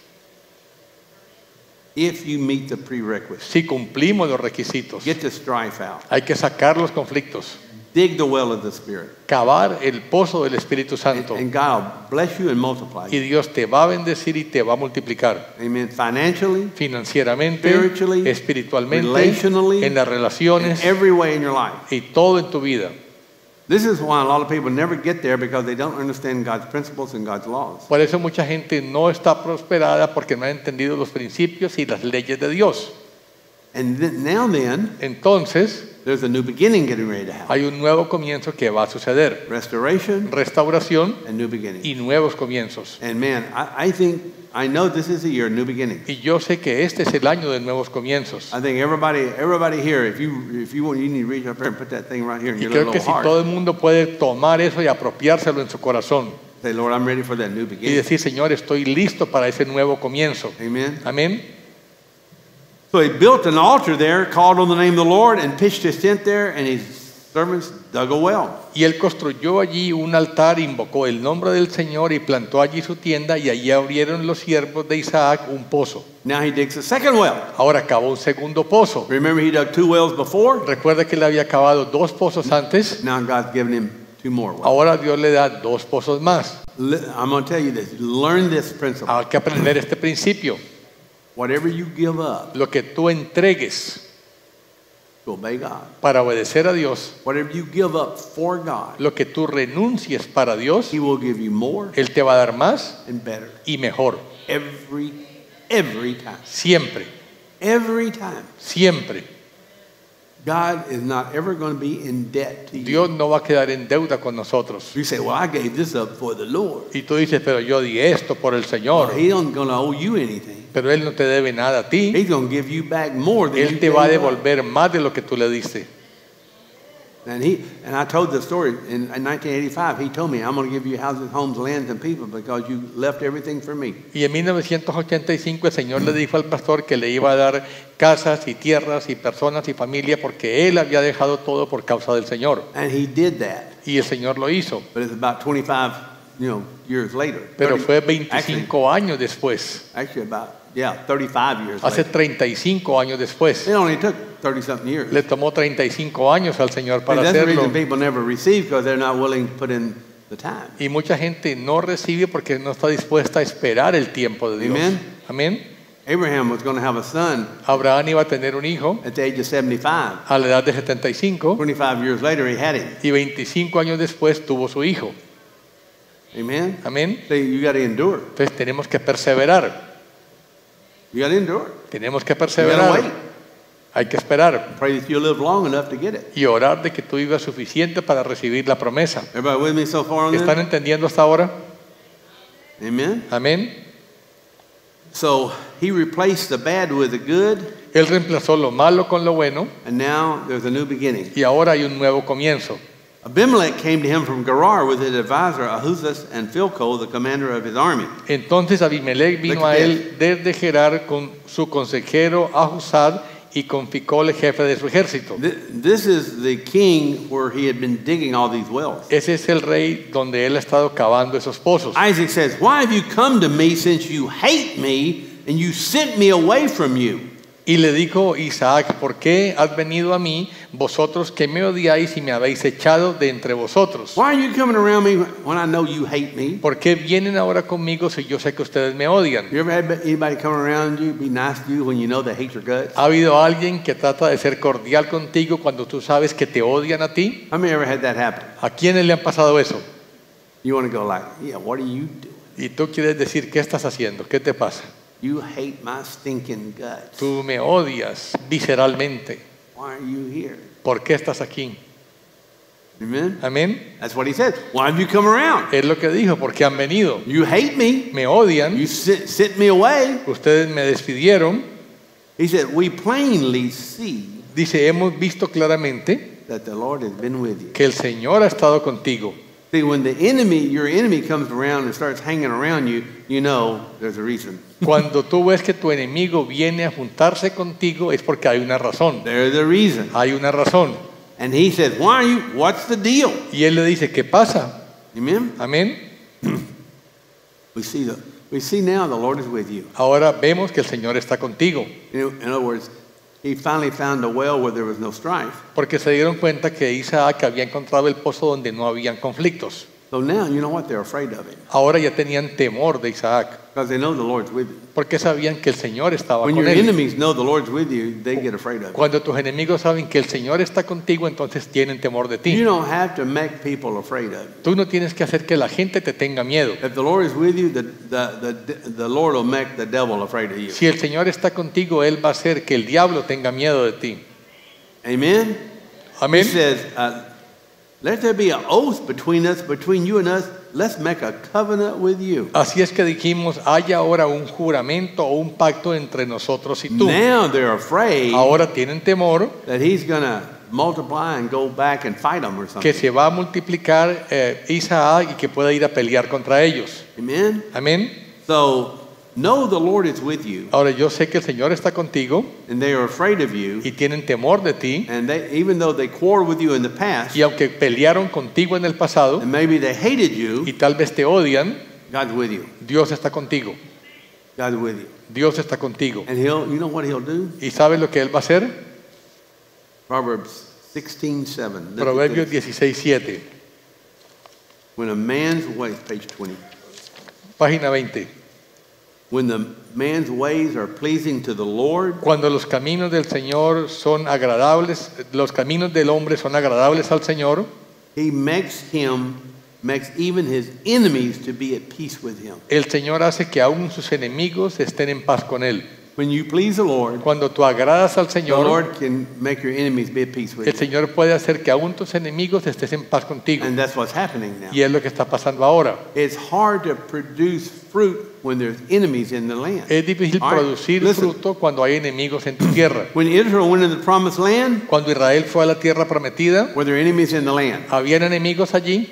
S1: If you meet the prerequisites.
S2: Si cumplimos los requisitos.
S1: Get the strife out.
S2: Hay que sacar los conflictos.
S1: Dig the well of the Spirit.
S2: Cavar el pozo del Espíritu Santo.
S1: And God will bless you and multiply
S2: Y
S1: you.
S2: Dios te va a bendecir y te va a multiplicar.
S1: Amen. Financially,
S2: Financieramente,
S1: Spiritually,
S2: espiritualmente,
S1: relationally,
S2: en las
S1: in
S2: relaciones
S1: every way in your life.
S2: y todo en tu vida.
S1: This is why a lot of people never get there because they don't understand God's principles and God's laws.
S2: Por eso mucha gente no está prosperada porque no ha entendido los principios y las leyes de Dios.
S1: And now then,
S2: Entonces,
S1: there's a new beginning getting ready to happen.
S2: hay un nuevo comienzo que va a suceder.
S1: Restoration
S2: Restauración
S1: and new beginning.
S2: y nuevos comienzos.
S1: And man, I know this is the year of new beginnings.
S2: Y yo sé que este es el año de nuevos comienzos.
S1: I think everybody here, if you want, you need to reach up there and put that thing right here in
S2: Y
S1: your
S2: creo
S1: little
S2: que si
S1: heart.
S2: todo el mundo puede tomar eso y apropiárselo en su corazón
S1: Say, Lord, I'm ready for that new
S2: y
S1: beginning.
S2: decir, Señor, estoy listo para ese nuevo comienzo.
S1: Amen.
S2: Amén.
S1: So he built an altar there, called on the name of the Lord, and pitched his tent there, and his servants dug a well.
S2: Y él construyó allí un altar, invocó el nombre del Señor y plantó allí su tienda y allí abrieron los siervos de Isaac un pozo.
S1: Now he digs a second well.
S2: Ahora cavó un segundo pozo.
S1: Remember, he dug 2 wells before.
S2: Recuerda que él había cavado 2 pozos antes.
S1: Now God's given him 2 more wells.
S2: Ahora Dios le da 2 pozos más.
S1: I'm going to tell you this. Learn this principle.
S2: Hay que aprender este principio.
S1: Whatever you give up
S2: Lo que tú entregues
S1: to obey God,
S2: para obedecer a Dios,
S1: whatever you give up for God,
S2: lo que tú renuncies para Dios,
S1: He will give you more
S2: Él te va a dar más
S1: and better
S2: y mejor.
S1: every time.
S2: Siempre,
S1: Every time.
S2: siempre.
S1: God is not ever going to be in debt to you.
S2: Dios no va a quedar en deuda con nosotros.
S1: You say, well, I gave this up for the Lord.
S2: Y tú dices, pero yo di esto por el Señor.
S1: He don't going to owe you anything.
S2: Pero Él no te debe nada a ti.
S1: He's going to give you back more than you
S2: Él te va a
S1: gave up.
S2: devolver más de lo que tú le diste.
S1: And I told the story in 1985. He told me, I'm going to give you houses, homes, lands, and people because you left everything for me.
S2: Y en 1985 el Señor le dijo al pastor que le iba a dar casas y tierras y personas y familia porque Él había dejado todo por causa del Señor.
S1: And he did that.
S2: Y el Señor lo hizo.
S1: But it's about 25, years later.
S2: Pero
S1: 30
S2: fue 25 años después.
S1: Actually about, 35 years
S2: Hace
S1: later.
S2: 35 años después.
S1: It only took 30-something years.
S2: Le tomó 35 años al Señor
S1: And
S2: para
S1: that's the
S2: hacerlo.
S1: reason people never receive because they're not willing to put in the time.
S2: Y mucha gente no recibe porque no está dispuesta a esperar el tiempo de Dios.
S1: Amen.
S2: Amén.
S1: Abraham was going to have a son
S2: Abraham iba a tener un hijo
S1: at the age of 75.
S2: a la edad de 75
S1: 25 years later, he had him.
S2: y 25 años después tuvo su hijo.
S1: Amen.
S2: Amén.
S1: So you got to endure.
S2: Entonces tenemos que perseverar.
S1: You got to endure.
S2: Tenemos que
S1: You got to
S2: perseverar.
S1: wait.
S2: Hay que esperar
S1: Pray that you'll live long enough to get it.
S2: y orar de que tú vivas suficiente para recibir la promesa.
S1: Everybody with me so far on
S2: ¿Están
S1: this?
S2: entendiendo hasta ahora?
S1: Amen.
S2: Amén.
S1: So he replaced the bad with the good,
S2: Él reemplazó lo malo con lo bueno
S1: and now there's a new beginning.
S2: y ahora hay un nuevo comienzo.
S1: Abimelech came to him from Gerar with his advisor Ahuzas and Philco, the commander of his army.
S2: Entonces Abimelech vino a él desde Gerar con su consejero Ahuzad y con Ficol, jefe de su ejército.
S1: This is the king where he had been digging all these wells.
S2: Ese es el rey donde él ha estado cavando esos pozos.
S1: Isaac says, "Why have you come to me since you hate me and you sent me away from you?"
S2: Y le dijo Isaac, ¿por qué has venido a mí, vosotros que me odiáis y me habéis echado de entre vosotros?
S1: Why are you coming around me when I know you hate me?
S2: ¿Por qué vienen ahora conmigo si yo sé que ustedes me odian?
S1: You ever had anybody come around you, be nice to you when you know they hate your guts?
S2: ¿Ha habido alguien que trata de ser cordial contigo cuando tú sabes que te odian a ti?
S1: How many ever had that happen?
S2: ¿A quiénes le han pasado eso?
S1: You want to go like, yeah, what are you doing?
S2: Y tú quieres decir, ¿qué estás haciendo? ¿Qué te pasa?
S1: You hate my stinking guts.
S2: Tú me odias visceralmente.
S1: Why are you here?
S2: ¿Por qué estás aquí?
S1: Amen?
S2: Amén.
S1: That's what he said. Why have you come around?
S2: Es lo que dijo, porque han venido.
S1: You hate me.
S2: Me odian.
S1: You sent me away.
S2: Ustedes me despidieron.
S1: He said, we plainly see
S2: Dice, hemos visto claramente
S1: that the Lord has been with you.
S2: que el Señor ha estado contigo.
S1: See, when the enemy, your enemy comes around and starts hanging around you, you know there's a reason.
S2: Cuando tú ves que tu enemigo viene a juntarse contigo es porque hay una razón.
S1: There's a reason.
S2: Hay una razón.
S1: And he says, why are you, what's the deal?
S2: Y él le dice, ¿qué pasa?
S1: Amen?
S2: Amén.
S1: We see now the Lord is with you.
S2: Ahora vemos que el Señor está contigo.
S1: In other words, he finally found a well where there was no strife.
S2: Porque se dieron cuenta que Isaac había encontrado el pozo donde no habían conflictos.
S1: So now, you know what? They're afraid of him.
S2: Ahora ya tenían temor de Isaac.
S1: Because they know the Lord's with you.
S2: Porque sabían que el Señor estaba
S1: When
S2: con
S1: your
S2: él.
S1: enemies know the Lord's with you, they get afraid of you.
S2: Cuando tus enemigos saben que el Señor está contigo, entonces tienen temor de
S1: You
S2: ti.
S1: don't have to make people afraid of you.
S2: Tú no tienes que hacer que la gente te tenga miedo.
S1: If the Lord is with you, the Lord will make the devil afraid of you.
S2: Si el Señor está contigo, Él va a hacer que el diablo tenga miedo de ti.
S1: Amen? He
S2: Amén.
S1: says, let there be an oath between you and us. Let's make a covenant with you.
S2: Así es que dijimos, hay ahora un juramento o un pacto entre nosotros y tú.
S1: Now they're afraid
S2: Ahora tienen temor
S1: that he's going to multiply and go back and fight them or something.
S2: que se va a multiplicar Isaac y que pueda ir a pelear contra ellos.
S1: Amen?
S2: Amén.
S1: So, know the Lord is with you,
S2: Ahora yo sé que el Señor está contigo
S1: and they are afraid of you,
S2: y tienen temor de ti.
S1: and even though they quarreled with you in the past,
S2: Y aunque pelearon contigo en el pasado
S1: and maybe they hated you,
S2: y tal vez te odian,
S1: God's with you.
S2: Dios está contigo.
S1: God's with you.
S2: Dios está contigo.
S1: And you know what he'll do?
S2: ¿Y sabes lo que Él va a hacer?
S1: Proverbs 16:7.
S2: Proverbios 16:7,
S1: When a man's ways, page 20.
S2: página 20.
S1: When the man's ways are pleasing to the Lord,
S2: Cuando los caminos del Señor son agradables, los caminos del hombre son agradables al Señor,
S1: he makes even his enemies to be at peace with him.
S2: el Señor hace que aún sus enemigos estén en paz con Él.
S1: When you please the Lord,
S2: Cuando tú agradas al
S1: the
S2: Señor,
S1: Lord can make your enemies be at peace with
S2: el
S1: you.
S2: Señor puede hacer que aún tus enemigos estés en paz contigo.
S1: And that's what's happening now.
S2: Y es lo que está pasando ahora.
S1: It's hard to produce fruit when there's enemies in the land.
S2: Es difícil
S1: All right,
S2: producir
S1: listen.
S2: fruto cuando hay enemigos en tu tierra.
S1: When Israel went into the promised land,
S2: Cuando Israel fue a la tierra prometida,
S1: were there enemies in the land?
S2: ¿habían enemigos allí?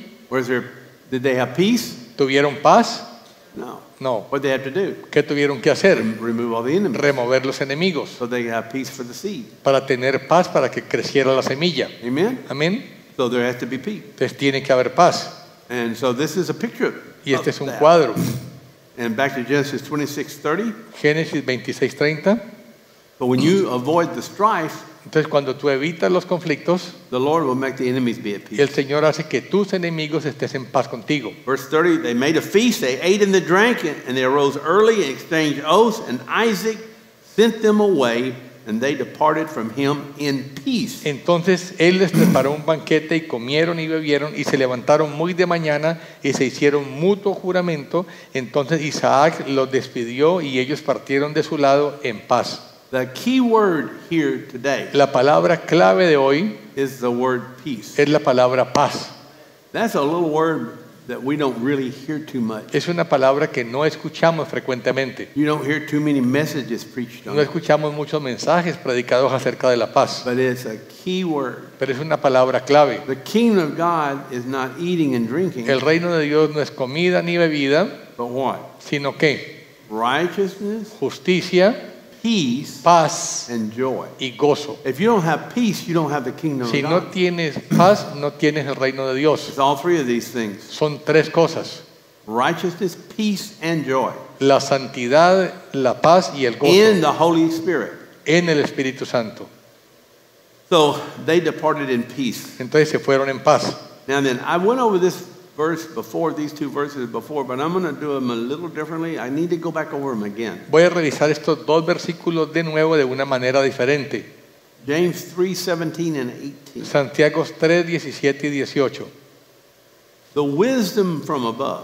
S1: Did they have peace?
S2: ¿Tuvieron paz?
S1: No.
S2: No.
S1: What did they have to do?
S2: ¿Qué tuvieron que hacer?
S1: Remove all the enemies.
S2: Remover los enemigos
S1: So they could have peace for the seed.
S2: para tener paz, para que creciera la semilla.
S1: Amen?
S2: Amén.
S1: So there has to be peace.
S2: Entonces tiene que haber paz.
S1: And so this is a picture
S2: Y este
S1: of
S2: es un
S1: that.
S2: cuadro.
S1: And back to Genesis 26:30.
S2: Génesis 26:30.
S1: But when you avoid the strife,
S2: Entonces cuando tú evitas los conflictos,
S1: the Lord will make the enemies be at
S2: el
S1: peace.
S2: Señor hace que tus enemigos estés en paz contigo.
S1: Verse 30, they made a feast, they ate and they drank, and they arose early and exchanged oaths, and Isaac sent them away, and they departed from him in peace.
S2: Entonces él les preparó un banquete y comieron y bebieron y se levantaron muy de mañana y se hicieron mutuo juramento. Entonces Isaac los despidió y ellos partieron de su lado en paz.
S1: The key word here today
S2: La palabra clave de hoy
S1: is the word peace.
S2: es la palabra paz.
S1: That's a little word that we don't really hear too much.
S2: Es una palabra que no escuchamos frecuentemente.
S1: You don't hear too many messages preached on
S2: No
S1: it,
S2: escuchamos muchos mensajes predicados acerca de la paz,
S1: but it's a key word.
S2: pero es una palabra clave.
S1: The kingdom of God is not eating and drinking,
S2: El reino de Dios no es comida ni bebida,
S1: but what?
S2: sino que
S1: Righteousness,
S2: justicia,
S1: peace
S2: paz
S1: and joy.
S2: y gozo.
S1: If you don't have peace, you don't have the kingdom
S2: Si
S1: of
S2: no
S1: God.
S2: tienes paz, no tienes el reino de Dios.
S1: It's all three of these things:
S2: Son tres cosas:
S1: righteousness, peace, and joy
S2: la santidad, la paz y el gozo
S1: in the Holy Spirit.
S2: en el Espíritu Santo.
S1: So they departed in peace.
S2: Entonces se fueron en paz.
S1: Now then, I went over this verse before, these two verses before, but I'm going to do them a little differently. I need to go back over them again.
S2: Voy a revisar estos dos versículos de nuevo de una manera diferente.
S1: James 3:17 and 18.
S2: Santiago 3, 17 y 18.
S1: The wisdom from above.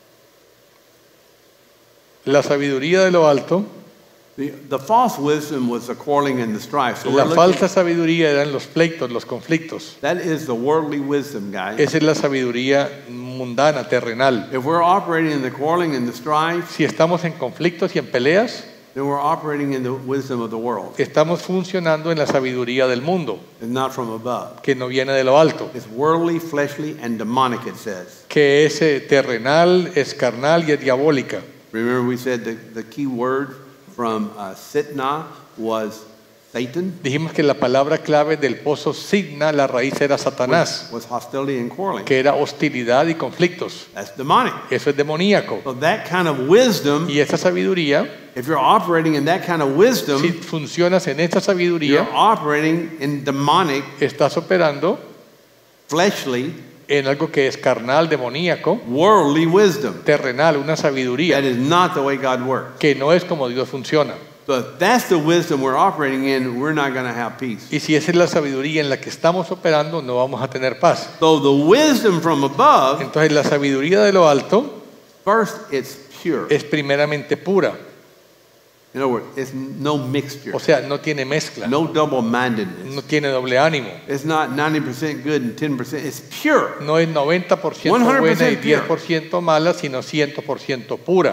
S2: La sabiduría de lo alto,
S1: The false wisdom was the quarreling and the strife. So
S2: la
S1: we're
S2: falsa sabiduría eran los pleitos, los conflictos.
S1: that is the worldly wisdom, guys.
S2: Esa es la sabiduría mundana, terrenal.
S1: If we're operating in the quarreling and the strife,
S2: Si estamos en conflictos y en peleas,
S1: then we're operating in the wisdom of the world.
S2: estamos funcionando en la sabiduría del mundo,
S1: It's not from above.
S2: que no viene de lo alto,
S1: It's worldly, fleshly, and demonic, it says.
S2: que es terrenal, es carnal y es diabólica.
S1: Remember we said the key word from Sitna was Satan,
S2: Dijimos que la palabra clave del pozo Signa, la raíz era Satanás,
S1: was hostility and quarreling.
S2: que era hostilidad y conflictos.
S1: That's demonic.
S2: Eso es demoníaco.
S1: So that kind of wisdom,
S2: Y esa sabiduría,
S1: if you're operating in that kind of wisdom,
S2: si funcionas en esa
S1: you're
S2: sabiduría,
S1: operating in demonic,
S2: estás operando
S1: fleshly,
S2: en algo que es carnal, demoníaco,
S1: worldly wisdom.
S2: terrenal, una
S1: That
S2: sabiduría
S1: is not the way God works.
S2: que no es como Dios funciona.
S1: So if that's the wisdom we're operating in, we're not going to have peace.
S2: Y si esa es la sabiduría en la que estamos operando, no vamos a tener paz.
S1: So the wisdom from above,
S2: Entonces la sabiduría de lo alto
S1: first, it's pure.
S2: es primeramente pura,
S1: In other words, it's no mixture,
S2: o sea, no tiene mezcla,
S1: no double-mindedness.
S2: no tiene doble ánimo,
S1: It's not 90% good and 10%. It's pure.
S2: no es 90% buena y 10% mala, sino 100% pura,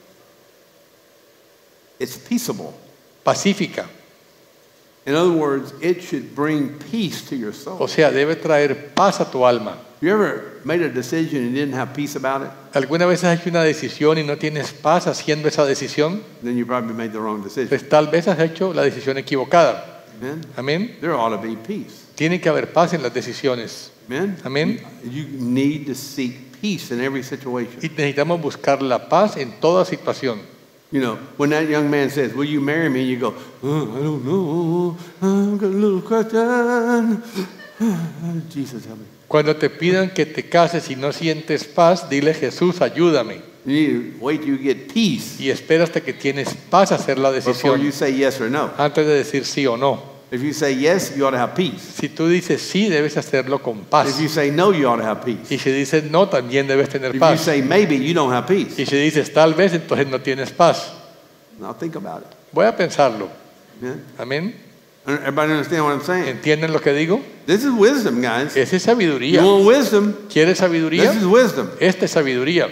S1: It's peaceable.
S2: pacífica.
S1: In other words, it should bring peace to your soul.
S2: O sea, debe traer paz a tu alma.
S1: You ever made a decision and didn't have peace about it?
S2: ¿Alguna vez has hecho una decisión y no tienes paz haciendo esa decisión?
S1: Then you probably made the wrong decision.
S2: Pues tal vez has hecho la decisión equivocada.
S1: Amen?
S2: Amén.
S1: There ought to be peace.
S2: Tiene que haber paz en las decisiones.
S1: Amen?
S2: Amén.
S1: You need to seek peace in every situation.
S2: Y necesitamos buscar la paz en toda situación.
S1: You know, when that young man says, "Will you marry me?" you go, "Oh, I don't know. I've got a little question." Jesus, help me.
S2: Cuando te pidan que te cases y no sientes paz, dile: Jesús, ayúdame.
S1: You need to wait till you get peace
S2: Y espera hasta que tienes paz a hacer la
S1: before you
S2: decisión
S1: say yes or no.
S2: antes de decir sí o no.
S1: If you say yes, you ought to have peace.
S2: Si tú dices sí, debes hacerlo con
S1: If
S2: paz.
S1: you say no, you ought to have peace.
S2: Y si dices no, también debes tener
S1: If you
S2: paz.
S1: say maybe, you don't have peace.
S2: Y si dices tal vez, entonces no tienes paz.
S1: Now think about it.
S2: Voy a pensarlo.
S1: Amen?
S2: Amén.
S1: Everybody understand what I'm saying?
S2: ¿Entienden lo que digo?
S1: This is wisdom, guys.
S2: Esa es
S1: You
S2: sabiduría.
S1: want wisdom?
S2: ¿Quieres
S1: This
S2: sabiduría?
S1: is wisdom.
S2: Esta es sabiduría.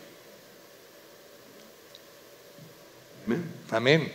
S1: Amen?
S2: Amén.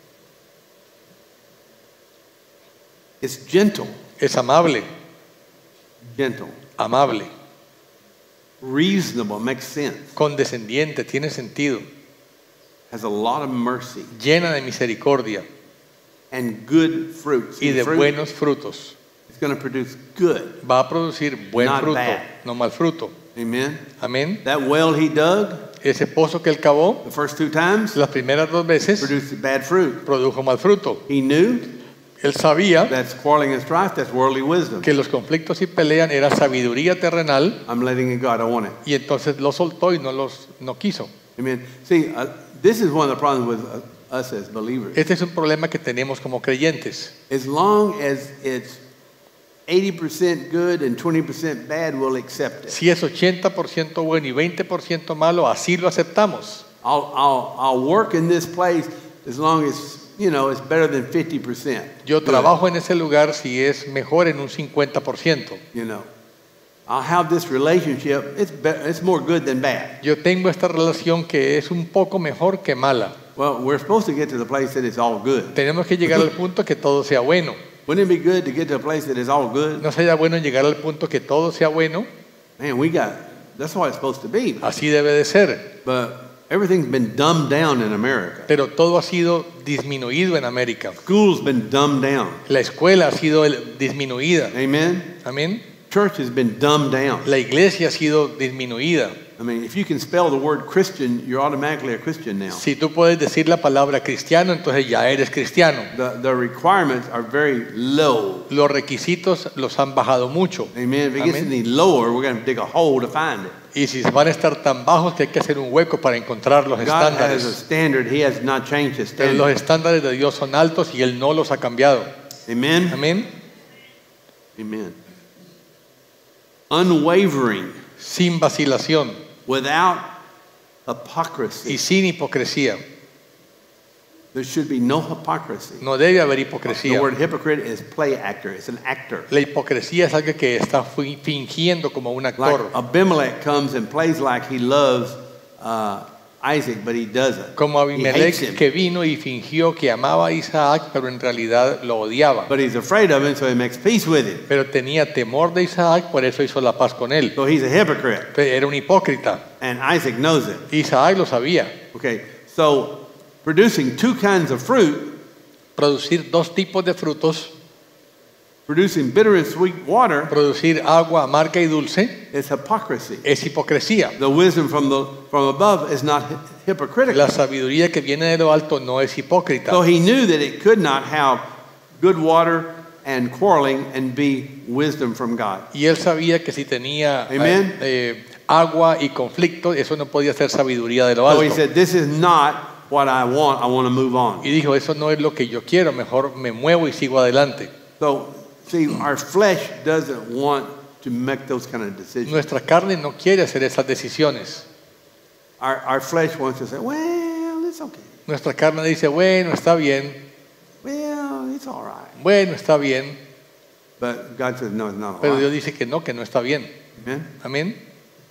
S1: It's gentle.
S2: Es amable,
S1: Gentle.
S2: amable,
S1: Reasonable. Makes sense.
S2: condescendiente, tiene sentido,
S1: Has a lot of mercy
S2: llena de misericordia
S1: and good fruits.
S2: y de
S1: Fruit,
S2: buenos frutos.
S1: it's going to produce good.
S2: Va a producir buen
S1: Not
S2: fruto,
S1: bad.
S2: no mal fruto.
S1: Amen?
S2: Amén.
S1: That well he dug
S2: Ese pozo que él cavó,
S1: the first two times
S2: las primeras 2 veces,
S1: produced bad fruit.
S2: produjo mal fruto.
S1: He knew
S2: Él sabía
S1: that's quarreling and strife. That's worldly wisdom.
S2: que los conflictos y pelean era sabiduría terrenal
S1: I'm letting it go. I don't want it.
S2: y entonces lo soltó y no quiso.
S1: Amen. See, this is one of the problems with us as believers.
S2: Este es un problema que tenemos como creyentes.
S1: As long as it's 80% good and 20% bad, we'll accept it.
S2: Si es 80% bueno y 20% malo, así lo aceptamos.
S1: I'll work in this place as long as, it's better than 50%.
S2: Yo
S1: good,
S2: trabajo en ese lugar si es mejor en un 50%.
S1: I'll have this relationship. It's more good than bad.
S2: Yo tengo esta relación que es un poco mejor que mala.
S1: Well, we're supposed to get to the place that it's all good.
S2: Tenemos que llegar al punto que todo sea bueno.
S1: Wouldn't it be good to get to a place that is all good?
S2: ¿No sería bueno llegar al punto que todo sea bueno?
S1: Man, that's what it's supposed to be.
S2: Así debe de ser.
S1: But everything's been dumbed down in America.
S2: pero todo ha sido disminuido en América.
S1: School's been dumbed down.
S2: La escuela ha sido disminuida.
S1: Amen?
S2: Amén.
S1: Church has been dumbed down.
S2: La iglesia ha sido disminuida.
S1: I mean, if you can spell the word Christian, you're automatically a Christian now.
S2: Si tú puedes decir la palabra cristiano, entonces ya eres cristiano.
S1: The requirements are very low.
S2: Los requisitos los han bajado mucho.
S1: Amen. If it gets
S2: Amén.
S1: any lower, we're going to dig a hole to find it.
S2: Y si van a estar tan bajos que hay que hacer un hueco para encontrar los
S1: God has a
S2: estándares.
S1: standard. He has not changed his
S2: Pero los
S1: standard.
S2: estándares de Dios son altos y Él no los ha cambiado.
S1: Amen.
S2: Amén.
S1: Amen. Unwavering,
S2: Sin vacilación
S1: without
S2: y
S1: hypocrisy.
S2: sin hipocresía.
S1: There should be no hypocrisy.
S2: No debe haber
S1: The
S2: hipocresía.
S1: word hypocrite is play actor. It's an actor.
S2: La hipocresía es algo que está fingiendo como un
S1: Like
S2: actor.
S1: Abimelech comes and plays like he loves Isaac, but he doesn't.
S2: Como
S1: He hates
S2: Abimelech
S1: him.
S2: que vino y fingió que amaba a Isaac, pero en realidad lo odiaba.
S1: But he's afraid of him, so he makes peace with him.
S2: Pero tenía temor de Isaac, por eso hizo la paz con él.
S1: So he's a hypocrite.
S2: Era un hipócrita.
S1: And Isaac knows it.
S2: Isaac lo sabía.
S1: Okay, so producing two kinds of fruit,
S2: Producir dos tipos de frutos,
S1: producing bitter and sweet water,
S2: producir agua amarga y dulce,
S1: is hypocrisy.
S2: es hipocresía.
S1: The wisdom from above is not hypocritical.
S2: La sabiduría que viene de lo alto no es hipócrita.
S1: So he knew that it could not have good water and quarreling and be wisdom from God.
S2: Y él sabía que si tenía
S1: Amen.
S2: agua y conflicto, eso no podía ser sabiduría de lo
S1: So he
S2: alto.
S1: said, this is not what I want to move on.
S2: Y dijo, eso no es lo que yo quiero, mejor me muevo y sigo adelante.
S1: So, see, our flesh doesn't want to make those kind of decisions.
S2: Nuestra carne no quiere hacer esas decisiones.
S1: Our flesh wants to say, well, it's okay.
S2: Nuestra carne dice, bueno, está bien,
S1: Well, it's all right.
S2: bueno, está bien.
S1: But God says, no, it's not all
S2: Pero Dios
S1: right.
S2: dice que no está bien.
S1: Amen?
S2: Amén.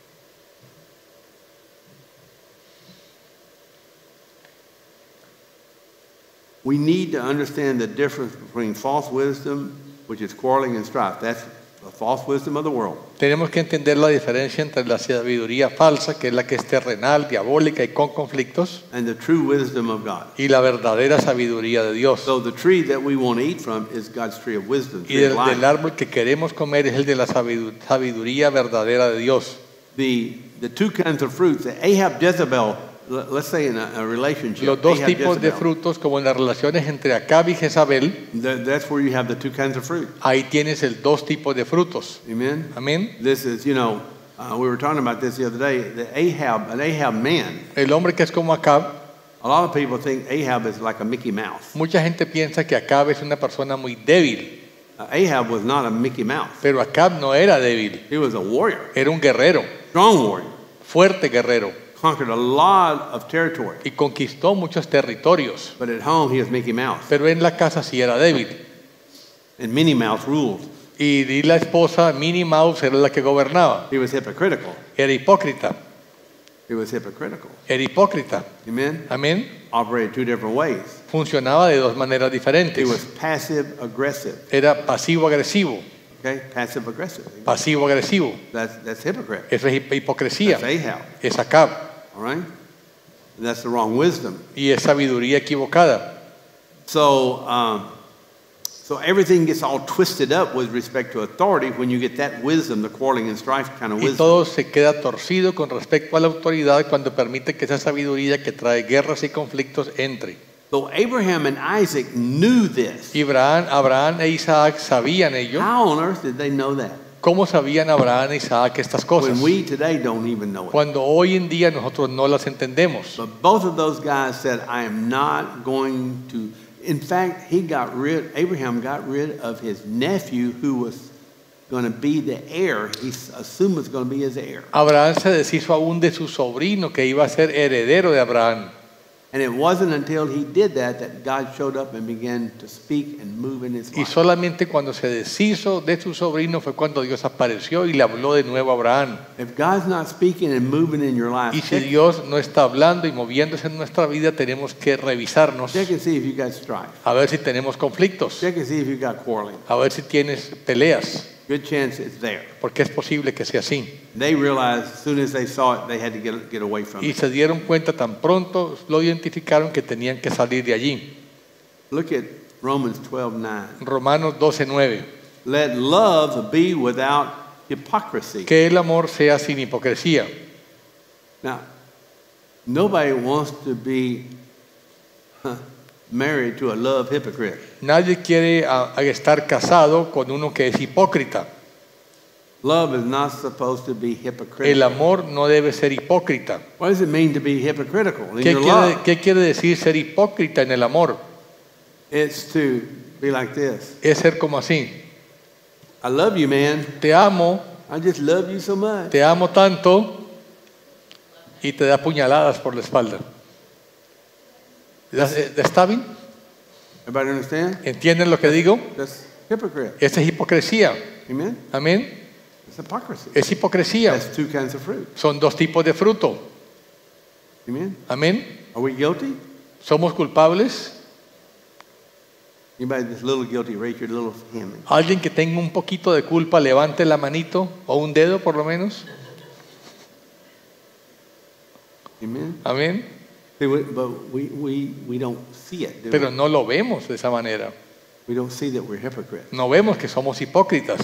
S1: We need to understand the difference between false wisdom, which is quarreling and strife. That's the false wisdom of the world.
S2: Tenemos que entender la diferencia entre la sabiduría falsa, que es la que es terrenal, diabólica y con conflictos,
S1: And the true wisdom of God.
S2: y la verdadera sabiduría de Dios.
S1: So the tree that we want to eat from is God's tree of wisdom,
S2: Y
S1: tree of
S2: del
S1: life.
S2: árbol que queremos comer es el de la sabiduría verdadera de Dios.
S1: The two kinds of fruits that Ahab, Jezebel, let's say in a relationship,
S2: Los dos
S1: Ahab,
S2: tipos de
S1: Jezebel,
S2: frutos, como en las relaciones entre Acab y Jezabel,
S1: that's where you have the two kinds of fruit.
S2: ahí tienes el dos tipos de frutos.
S1: Amen?
S2: Amén.
S1: This is, we were talking about this the other day, an Ahab man,
S2: El hombre que es como Acab,
S1: a lot of people think Ahab is like a Mickey Mouse.
S2: mucha gente piensa que Acab es una persona muy débil,
S1: Ahab was not a Mickey Mouse.
S2: pero Acab no era débil,
S1: He was a warrior,
S2: era un guerrero,
S1: strong warrior,
S2: fuerte guerrero,
S1: conquered a lot of territory.
S2: y conquistó muchos territorios,
S1: But at home, he was Mickey Mouse.
S2: pero en la casa sí era débil.
S1: And Minnie Mouse ruled.
S2: Y la esposa, Minnie Mouse, era la que gobernaba.
S1: He was hypocritical.
S2: Era hipócrita,
S1: He was hypocritical.
S2: era hipócrita.
S1: Amen?
S2: Amén.
S1: Operated two different ways.
S2: Funcionaba de dos maneras
S1: He
S2: diferentes.
S1: was passive aggressive.
S2: Era pasivo-agresivo,
S1: Okay? Passive aggressive.
S2: pasivo-agresivo.
S1: That's hypocrite.
S2: Eso es hipocresía,
S1: That's Ahab.
S2: es Acab.
S1: All right? And that's the wrong wisdom.
S2: Y es sabiduría equivocada.
S1: So everything gets all twisted up with respect to authority when you get that wisdom, the quarreling and strife kind of
S2: Y
S1: wisdom.
S2: todo se queda torcido con respecto a la autoridad cuando permite que esa sabiduría que trae guerras y conflictos entre.
S1: So Abraham and Isaac knew this.
S2: Abraham e Isaac sabían ello.
S1: How on earth did they know that?
S2: ¿Cómo sabían Abraham e Isaac estas cosas?
S1: When we today don't even know it.
S2: Cuando hoy en día nosotros no las entendemos.
S1: But both of those guys said, I am not going to. In fact, Abraham got rid of his nephew who was going to be the heir. He assumed was going to be his heir.
S2: Abraham se deshizo aún de su sobrino que iba a ser heredero de Abraham.
S1: And it wasn't until he did that God showed up and began to speak and move in his
S2: Y
S1: life.
S2: solamente cuando se deshizo de su sobrino fue cuando Dios apareció y le habló de nuevo a Abraham.
S1: If God's not speaking and moving in your life,
S2: Y si Dios no está hablando y moviéndose en nuestra vida, tenemos que revisarnos
S1: check and see if you got strife.
S2: a ver si tenemos conflictos,
S1: Check and see if you got quarreling.
S2: a ver si tienes peleas.
S1: Good chance it's there.
S2: porque es posible que sea así.
S1: They realized as soon as they saw it, they had to get away from
S2: Y
S1: it.
S2: se dieron cuenta tan pronto, lo identificaron que tenían que salir de allí.
S1: Look at Romans 12:9.
S2: Romanos 12:9.
S1: Let love be without hypocrisy.
S2: Que el amor sea sin hipocresía.
S1: Now, nobody wants to be married to a love hypocrite.
S2: Nadie quiere estar casado con uno que es hipócrita.
S1: Love is not supposed to be
S2: El
S1: hypocritical.
S2: amor no debe ser hipócrita.
S1: What does it mean to be hypocritical in your love?
S2: ¿Qué quiere decir ser hipócrita en el amor?
S1: It's to be like this.
S2: Es ser como así.
S1: I love you, man.
S2: Te amo
S1: so much.
S2: te amo tanto, y te da puñaladas por la espalda. ¿Está bien?
S1: Everybody understand?
S2: ¿Entienden lo que digo?
S1: That's hypocrite.
S2: Esa es hipocresía.
S1: Amen?
S2: Amén.
S1: It's hypocrisy.
S2: Es hipocresía.
S1: That's two kinds of fruit.
S2: Son dos tipos de fruto.
S1: Amen?
S2: Amén.
S1: Are we guilty?
S2: ¿Somos culpables?
S1: Anybody that's a little guilty, raise your little hand.
S2: Alguien que tenga un poquito de culpa, levante la manito o un dedo por lo menos.
S1: Amen?
S2: Amén.
S1: See, but we don't see it, do
S2: Pero
S1: we?
S2: no lo vemos de esa manera.
S1: We don't see that we're hypocrites.
S2: No vemos que somos hipócritas.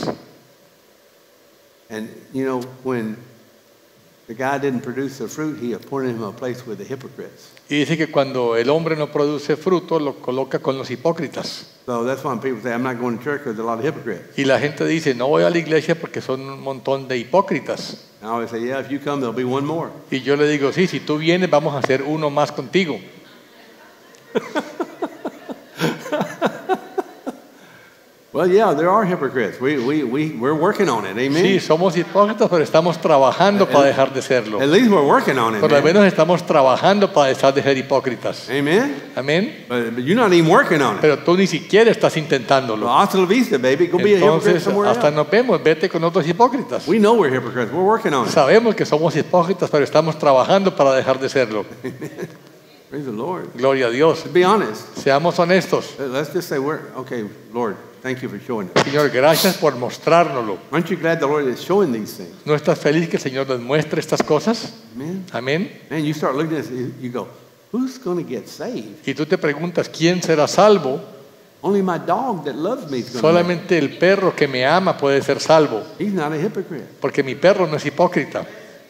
S1: And, you know, when the guy didn't produce the fruit, he appointed him a place with the hypocrites.
S2: Y dice que cuando el hombre no produce fruto, lo coloca con los hipócritas.
S1: So that's why people say, I'm not going to church because there's a lot of hypocrites.
S2: Y la gente dice, no voy a la iglesia porque son un montón de hipócritas.
S1: And I always say, yeah, if you come, there'll be one more.
S2: Y yo le digo, sí, si tú vienes, vamos a hacer uno más contigo.
S1: Well, yeah, there are hypocrites. We're working on it. Amen?
S2: Sí, somos hipócritas, pero estamos trabajando para dejar de serlo.
S1: At least we're working on it.
S2: Por lo
S1: man.
S2: menos estamos trabajando para dejar de ser hipócritas.
S1: Amen?
S2: Amén.
S1: But you're not even working on it.
S2: Pero tú ni siquiera estás
S1: Well,
S2: intentándolo.
S1: hasta la vista, baby. Go be a hypocrite
S2: Entonces,
S1: somewhere
S2: hasta
S1: else.
S2: nos vemos, vete con otros hipócritas.
S1: We know we're hypocrites. We're working on it.
S2: Sabemos que somos hipócritas, pero estamos trabajando para dejar de serlo.
S1: Praise the Lord.
S2: Gloria a Dios.
S1: To be honest,
S2: Seamos honestos.
S1: let's just say okay, Lord, thank you for showing us.
S2: Señor, gracias por mostrárnoslo.
S1: Aren't you glad the Lord is showing these things?
S2: ¿No estás feliz que el Señor nos muestre estas cosas?
S1: Amen?
S2: Amén.
S1: Man, you start looking at this, you go, who's going to get saved?
S2: Y tú te preguntas, ¿quién será salvo?
S1: Only my dog that loves me is going to.
S2: Solamente el perro que me ama puede ser salvo,
S1: He's not a hypocrite.
S2: porque mi perro no es hipócrita.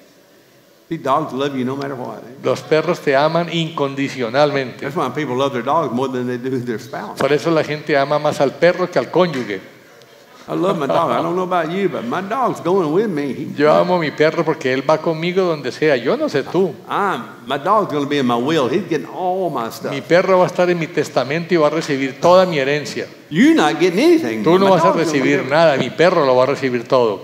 S1: See, dogs love you no matter what. Eh?
S2: Los perros te aman incondicionalmente.
S1: That's why people love their dogs more than they do their spouse.
S2: Por eso la gente ama más al perro que al cónyuge.
S1: I love my dog. I don't know about you, but my dog's going with me.
S2: Yo amo a mi perro porque él va conmigo donde sea. Yo no sé tú.
S1: My dog's going to be in my will. He's getting all my stuff.
S2: Mi perro va a estar en mi testamento y va a recibir toda mi herencia.
S1: You're not getting anything.
S2: Tú no
S1: My
S2: vas a
S1: dog's gonna
S2: recibir
S1: be-
S2: nada. Mi perro lo va a recibir todo.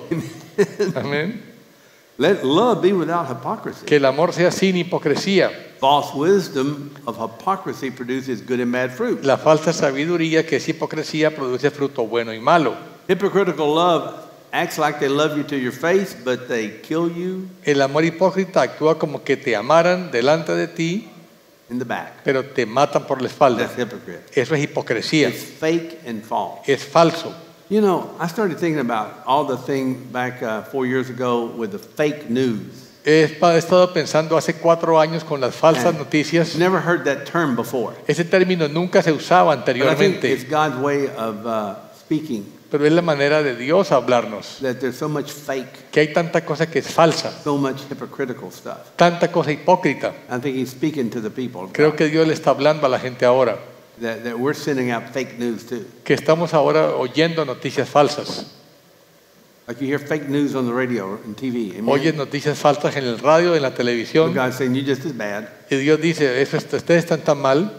S2: Amén.
S1: Let love be without hypocrisy.
S2: Que el amor sea sin hipocresía.
S1: False wisdom of hypocrisy produces good and bad fruit.
S2: La falsa sabiduría, que es hipocresía, produce fruto bueno y malo.
S1: Hypocritical love acts like they love you to your face, but they kill you
S2: El amor hipócrita actúa como que te amaran delante de ti,
S1: in the back.
S2: pero te matan por la espalda.
S1: That's hypocrite.
S2: Eso es hipocresía.
S1: It's fake and false.
S2: Es falso.
S1: You know, I started thinking about all the thing back 4 years ago with the fake news.
S2: He estado pensando hace 4 años con las falsas noticias.
S1: Never heard that term before.
S2: Ese término nunca se usaba
S1: But I think it's
S2: anteriormente,
S1: God's way of speaking,
S2: pero es la manera de Dios hablarnos.
S1: that there's so much fake,
S2: Que hay tanta cosa que es falsa,
S1: so much hypocritical stuff.
S2: tanta cosa hipócrita.
S1: I think he's speaking to the people
S2: Creo que Dios le está hablando a la gente ahora,
S1: that we're sending out fake news too.
S2: que estamos ahora oyendo noticias falsas.
S1: Like you hear fake news on the radio and TV. Amen?
S2: Oyes noticias falsas en el radio, en la
S1: The
S2: televisión,
S1: guy's saying you're just as bad.
S2: y Dios dice, ustedes están tan mal.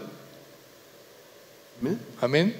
S1: Amen?
S2: Amén.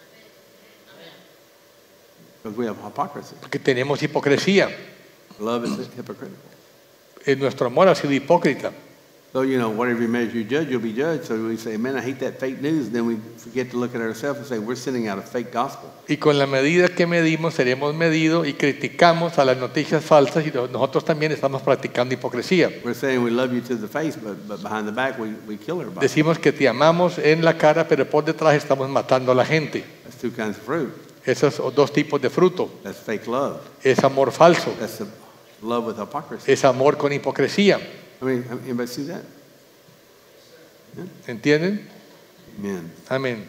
S1: Because we have hypocrisy.
S2: Porque tenemos hipocresía.
S1: Love is hypocritical.
S2: Nuestro amor ha sido hipócrita.
S1: So, you know, whatever you measure you judge, you'll be judged. So we say, man, I hate that fake news. Then we forget to look at ourselves and say, we're sending out a fake gospel.
S2: Y con la medida que medimos, seremos medidos, y criticamos a las noticias falsas, y nosotros también estamos practicando hipocresía.
S1: We're saying we love you to the face, but behind the back, we kill everybody.
S2: Decimos que te amamos en la cara, pero por detrás estamos matando a la gente.
S1: That's two kinds of fruit.
S2: Esos dos tipos de fruto.
S1: That's fake love.
S2: Es amor falso.
S1: That's the love with hypocrisy.
S2: Es amor con hipocresía.
S1: I mean, anybody see that?
S2: ¿Entienden?
S1: Amen.
S2: Amén.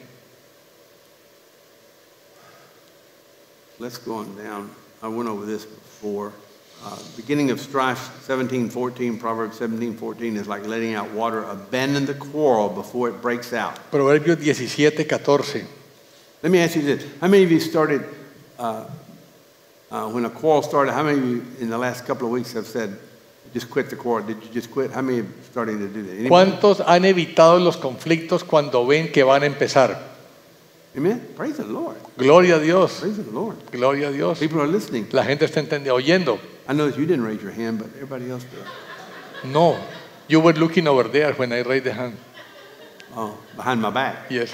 S1: Let's go on down. I went over this before. Beginning of strife, 17:14, Proverbs 17:14 is like letting out water. Abandon the quarrel before it breaks out.
S2: Proverbios 17:14.
S1: Let me ask you this. How many of you started, when a quarrel started, how many of you in the last couple of weeks have said, just quit the quarrel? Did you just quit? How many are starting to do that? Anybody?
S2: ¿Cuántos han evitado los conflictos cuando ven que van a empezar?
S1: Amen? Praise the Lord.
S2: Gloria a Dios.
S1: Praise the Lord.
S2: Gloria a Dios.
S1: People are listening.
S2: La gente está entendiendo, oyendo.
S1: I noticed you didn't raise your hand, but everybody else did.
S2: No. You were looking over there when I raised the hand.
S1: Oh, behind my back.
S2: Yes.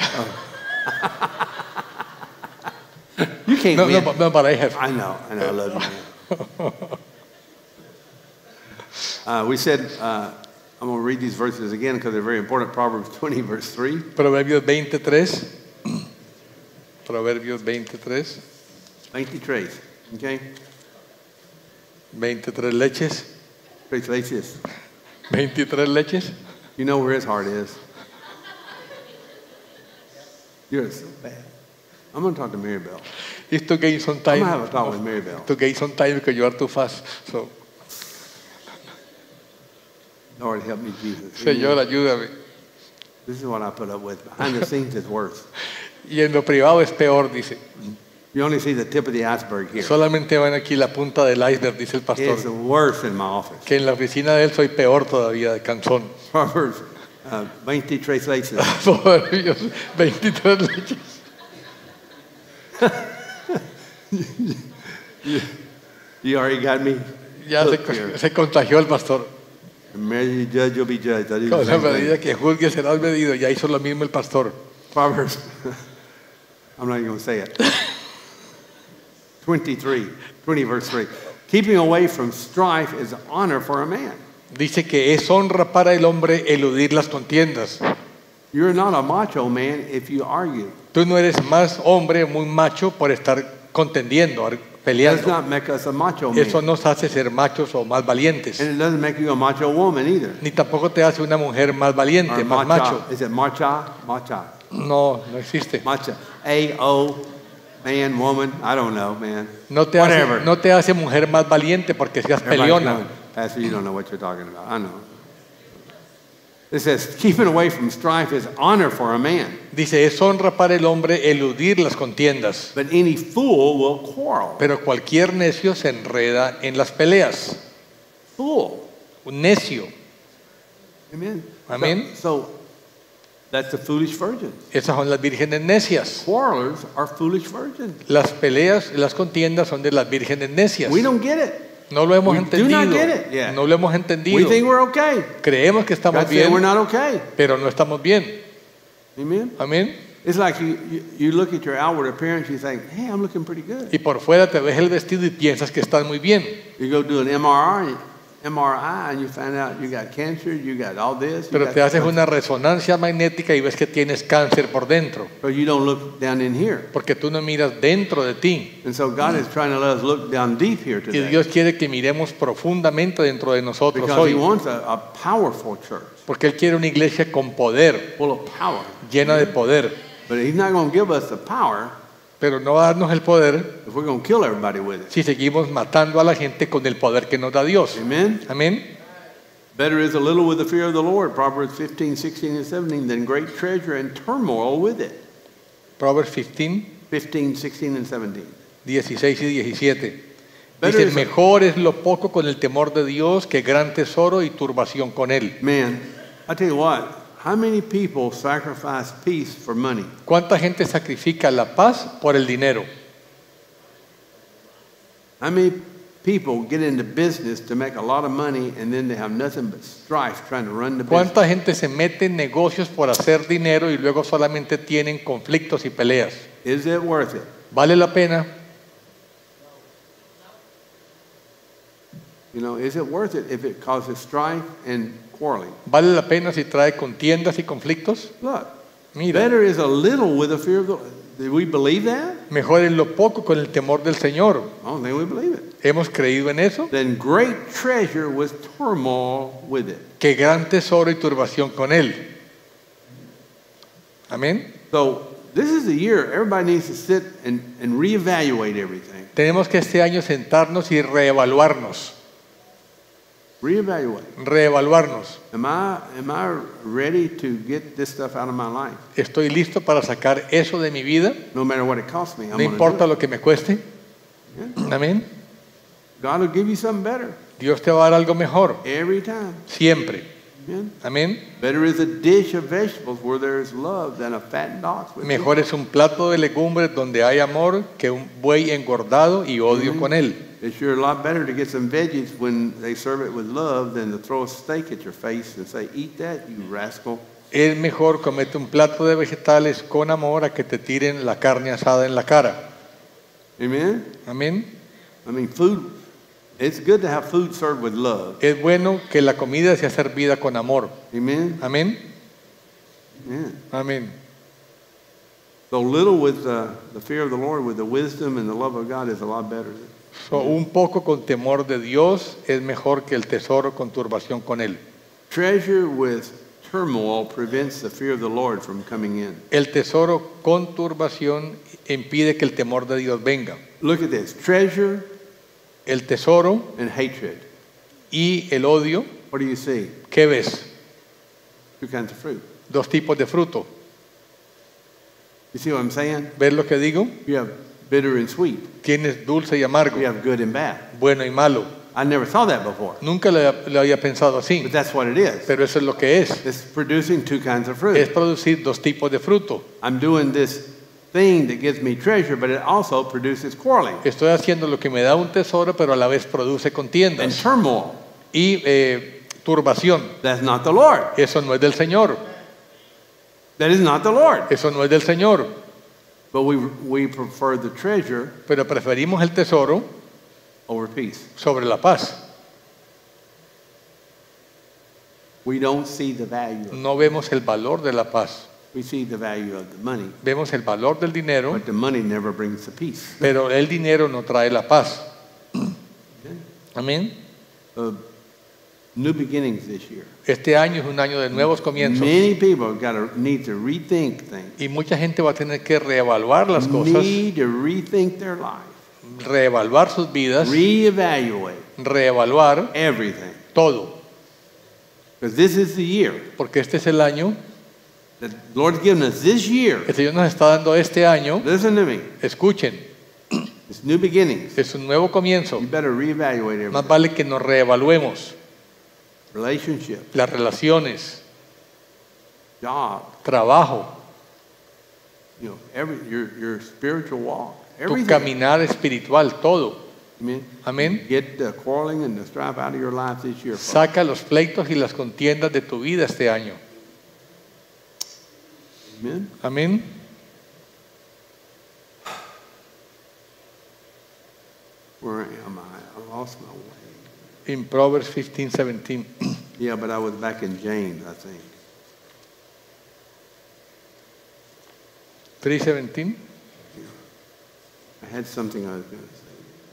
S1: You can't
S2: No,
S1: win.
S2: no, but I have.
S1: I know, I love you, man. We said, I'm going to read these verses again because they're very important. Proverbs 20, verse 3.
S2: Proverbios 23. Proverbios 23.
S1: 23, okay?
S2: 23 leches.
S1: Tres leches.
S2: 23 leches.
S1: You know where his heart is. You're so bad. I'm going to talk to Mary Bell.
S2: It's to gain some
S1: I'm
S2: time.
S1: going to have a talk with Mary Bell.
S2: To gain some time because you are too fast. So,
S1: Lord, help me, Jesus.
S2: Señor, ayúdame.
S1: This is what I put up with. Behind the scenes is worse.
S2: Y en lo privado es peor, dice.
S1: You only see the tip of the iceberg here.
S2: Solamente van aquí la punta del iceberg, dice el pastor.
S1: It's worse in my office.
S2: Que en la oficina de él soy peor todavía de canzón.
S1: Proverbs 23 leches.
S2: Proverbios 23 leches.
S1: You already got me.
S2: Ya
S1: hooked here.
S2: se contagió el pastor.
S1: The measure you judge, you'll be judged. I do the
S2: Con la
S1: same thing.
S2: medida que juzgue serás medido. Ya hizo lo mismo el pastor.
S1: Proverbs, I'm not even going to say it. 20 verse 3. Keeping away from strife is honor for a man.
S2: Dice que es honra para el hombre eludir las contiendas.
S1: You're not a macho man if you argue.
S2: Tú no eres más hombre, muy macho por estar contendiendo,
S1: It does
S2: peleando.
S1: not make us a macho
S2: Eso
S1: man.
S2: nos hace ser machos o más valientes.
S1: And it doesn't make you a macho woman either.
S2: Ni tampoco te hace una mujer más valiente,
S1: Or
S2: más macho.
S1: Is it macha? Macha.
S2: No, no existe.
S1: Macha. A-O, man, woman, I don't know, man.
S2: No te hace mujer más valiente porque seas
S1: Everybody's
S2: peleona.
S1: going, Pastor, you don't know what you're talking about. I know. It says, keeping away from strife is honor for a man.
S2: Dice, es honra para el hombre eludir las contiendas.
S1: But any fool will quarrel.
S2: Pero cualquier necio se enreda en las peleas.
S1: Fool.
S2: Un necio.
S1: Amen.
S2: Amén.
S1: So that's the foolish virgin.
S2: Esas son las vírgenes necias.
S1: Quarrelers are foolish virgins.
S2: Las peleas, las contiendas son de las vírgenes necias.
S1: We don't get it.
S2: No lo hemos
S1: We do
S2: entendido.
S1: not get it yet.
S2: No lo hemos
S1: We
S2: entendido.
S1: think we're okay.
S2: Creemos que estamos
S1: God said we're
S2: bien,
S1: not okay.
S2: pero no estamos bien.
S1: Amen.
S2: Amén.
S1: It's like you look at your outward appearance, you think, hey, I'm looking pretty good.
S2: Y por fuera te ves el vestido y piensas que estás muy bien.
S1: You go do an MRI and you find out you got cancer, you got all this.
S2: Pero te haces una resonancia magnética y ves que tienes cáncer por dentro.
S1: But you don't look down in here.
S2: Porque tú no miras dentro de ti.
S1: And so God is trying to let us look down deep here
S2: Y
S1: today.
S2: Dios quiere que miremos profundamente dentro de nosotros
S1: Because He
S2: hoy.
S1: wants a powerful church,
S2: Porque Él quiere una iglesia con poder,
S1: full of power.
S2: llena de poder.
S1: But He's not going to give us the power
S2: Pero no va a darnos el poder
S1: if we're going to kill everybody with it.
S2: si seguimos matando a la gente con el poder que nos da Dios.
S1: Amen?
S2: Amén.
S1: Better is a little with the fear of the Lord, Proverbs 15, 16, and 17, than great treasure and turmoil with it.
S2: Proverbs 15,
S1: 15, 16, and 17.
S2: 16 y 17.
S1: Better
S2: Dice,
S1: is a-
S2: mejor es lo poco con el temor de Dios que gran tesoro y turbación con él.
S1: Man, I tell you what, how many people sacrifice peace for money?
S2: ¿Cuánta gente sacrifica la paz por el dinero?
S1: How many people get into business to make a lot of money and then they have nothing but strife trying to run the business?
S2: ¿Cuánta gente se mete en negocios por hacer dinero y luego solamente tienen conflictos y peleas?
S1: Is it worth it?
S2: ¿Vale la pena?
S1: You know, is it worth it if it causes strife and quarreling?
S2: ¿Vale la pena si trae contiendas y conflictos?
S1: Look,
S2: Mira,
S1: better is a little with the fear of the Lord. Do we believe that?
S2: Mejor es lo poco con el temor del Señor.
S1: I don't think we believe it.
S2: ¿Hemos creído en eso?
S1: Then great treasure with turmoil with it.
S2: Que gran tesoro y turbación con él. Amén.
S1: So this is the year everybody needs to sit and reevaluate everything.
S2: Tenemos que este año sentarnos y reevaluarnos.
S1: Reevaluate.
S2: Reevaluarnos.
S1: Am I ready to get this stuff out of my life?
S2: ¿Estoy listo para sacar eso de mi vida?
S1: No matter what it costs me, I'm
S2: No
S1: gonna
S2: importa
S1: do
S2: lo que me cueste.
S1: Yeah.
S2: Amén.
S1: God will give you something better
S2: Dios te va a dar algo mejor.
S1: every time.
S2: Siempre.
S1: Amen.
S2: Amén.
S1: Better is a dish of vegetables where there is love than a fattened ox with
S2: Mejor es un plato de legumbres donde hay amor que un buey engordado y odio con él.
S1: It's sure a lot better to get some veggies when they serve it with love than to throw a steak at your face and say, "Eat that, you rascal."
S2: Es mejor comerte un plato de vegetales con amor a que te tiren la carne asada en la cara.
S1: Amen.
S2: Amén.
S1: I mean, food. It's good to have food served with love.
S2: Es bueno que la comida sea servida con amor.
S1: Amen.
S2: Amén.
S1: Yeah.
S2: Amén.
S1: So little with the fear of the Lord, with the wisdom and the love of God, is a lot better.
S2: So, un poco con temor de Dios es mejor que el tesoro con turbación con él.
S1: Treasure with turmoil prevents the fear of the Lord from coming in.
S2: El tesoro con turbación impide que el temor de Dios venga.
S1: Look at this: treasure
S2: El tesoro
S1: and hatred.
S2: y el odio,
S1: What do you see?
S2: ¿qué ves?
S1: Two kinds of fruit.
S2: Dos tipos de fruto.
S1: You see what I'm saying?
S2: ¿Ves lo que digo?
S1: You have bitter and sweet.
S2: Tienes dulce y amargo,
S1: You have good and bad.
S2: bueno y malo.
S1: I never saw that before,
S2: Nunca lo había pensado así,
S1: but that's what it is.
S2: pero eso es lo que es.
S1: It's producing two kinds of
S2: Es
S1: fruit.
S2: producir dos tipos de fruto.
S1: I'm doing this thing that gives me treasure, but it also produces quarreling
S2: Estoy haciendo lo que me da un tesoro, pero a la vez produce
S1: and
S2: contiendas
S1: turmoil.
S2: y turbación.
S1: That's not the Lord.
S2: Eso no es del Señor.
S1: That is not the Lord.
S2: Eso no es del Señor.
S1: But we prefer the treasure
S2: Pero preferimos el tesoro
S1: over peace.
S2: sobre la paz.
S1: We don't see the value.
S2: No vemos el valor de la paz.
S1: We see the value of the money,
S2: Vemos el valor del dinero,
S1: but the money never brings the peace.
S2: pero el dinero no trae la paz. Amén.
S1: New beginnings this year.
S2: Este año es un año de nuevos comienzos
S1: Many people need to rethink things.
S2: y mucha gente va a tener que reevaluar las cosas,
S1: Need to rethink their life.
S2: reevaluar sus vidas,
S1: Reevaluate
S2: reevaluar
S1: everything.
S2: todo,
S1: Because this is the year.
S2: porque este es el año,
S1: The Lord's given us this year.
S2: el Señor nos está dando este año.
S1: Listen to me.
S2: Escuchen,
S1: It's new beginnings.
S2: es un nuevo comienzo.
S1: You better reevaluate
S2: Más
S1: everything.
S2: vale que nos reevaluemos
S1: Relationship,
S2: las relaciones,
S1: job,
S2: trabajo,
S1: you know, your spiritual walk,
S2: tu
S1: everything.
S2: caminar espiritual, todo.
S1: Amen.
S2: Amén.
S1: Get the quarreling and the strife out of your life this year. folks.
S2: Saca los pleitos y las contiendas de tu vida este año.
S1: Amen.
S2: Amén.
S1: Where am I? I lost my way.
S2: In Proverbs 15:17.
S1: Yeah, but I was back in James, I think.
S2: 3:17.
S1: I had something I was going to say.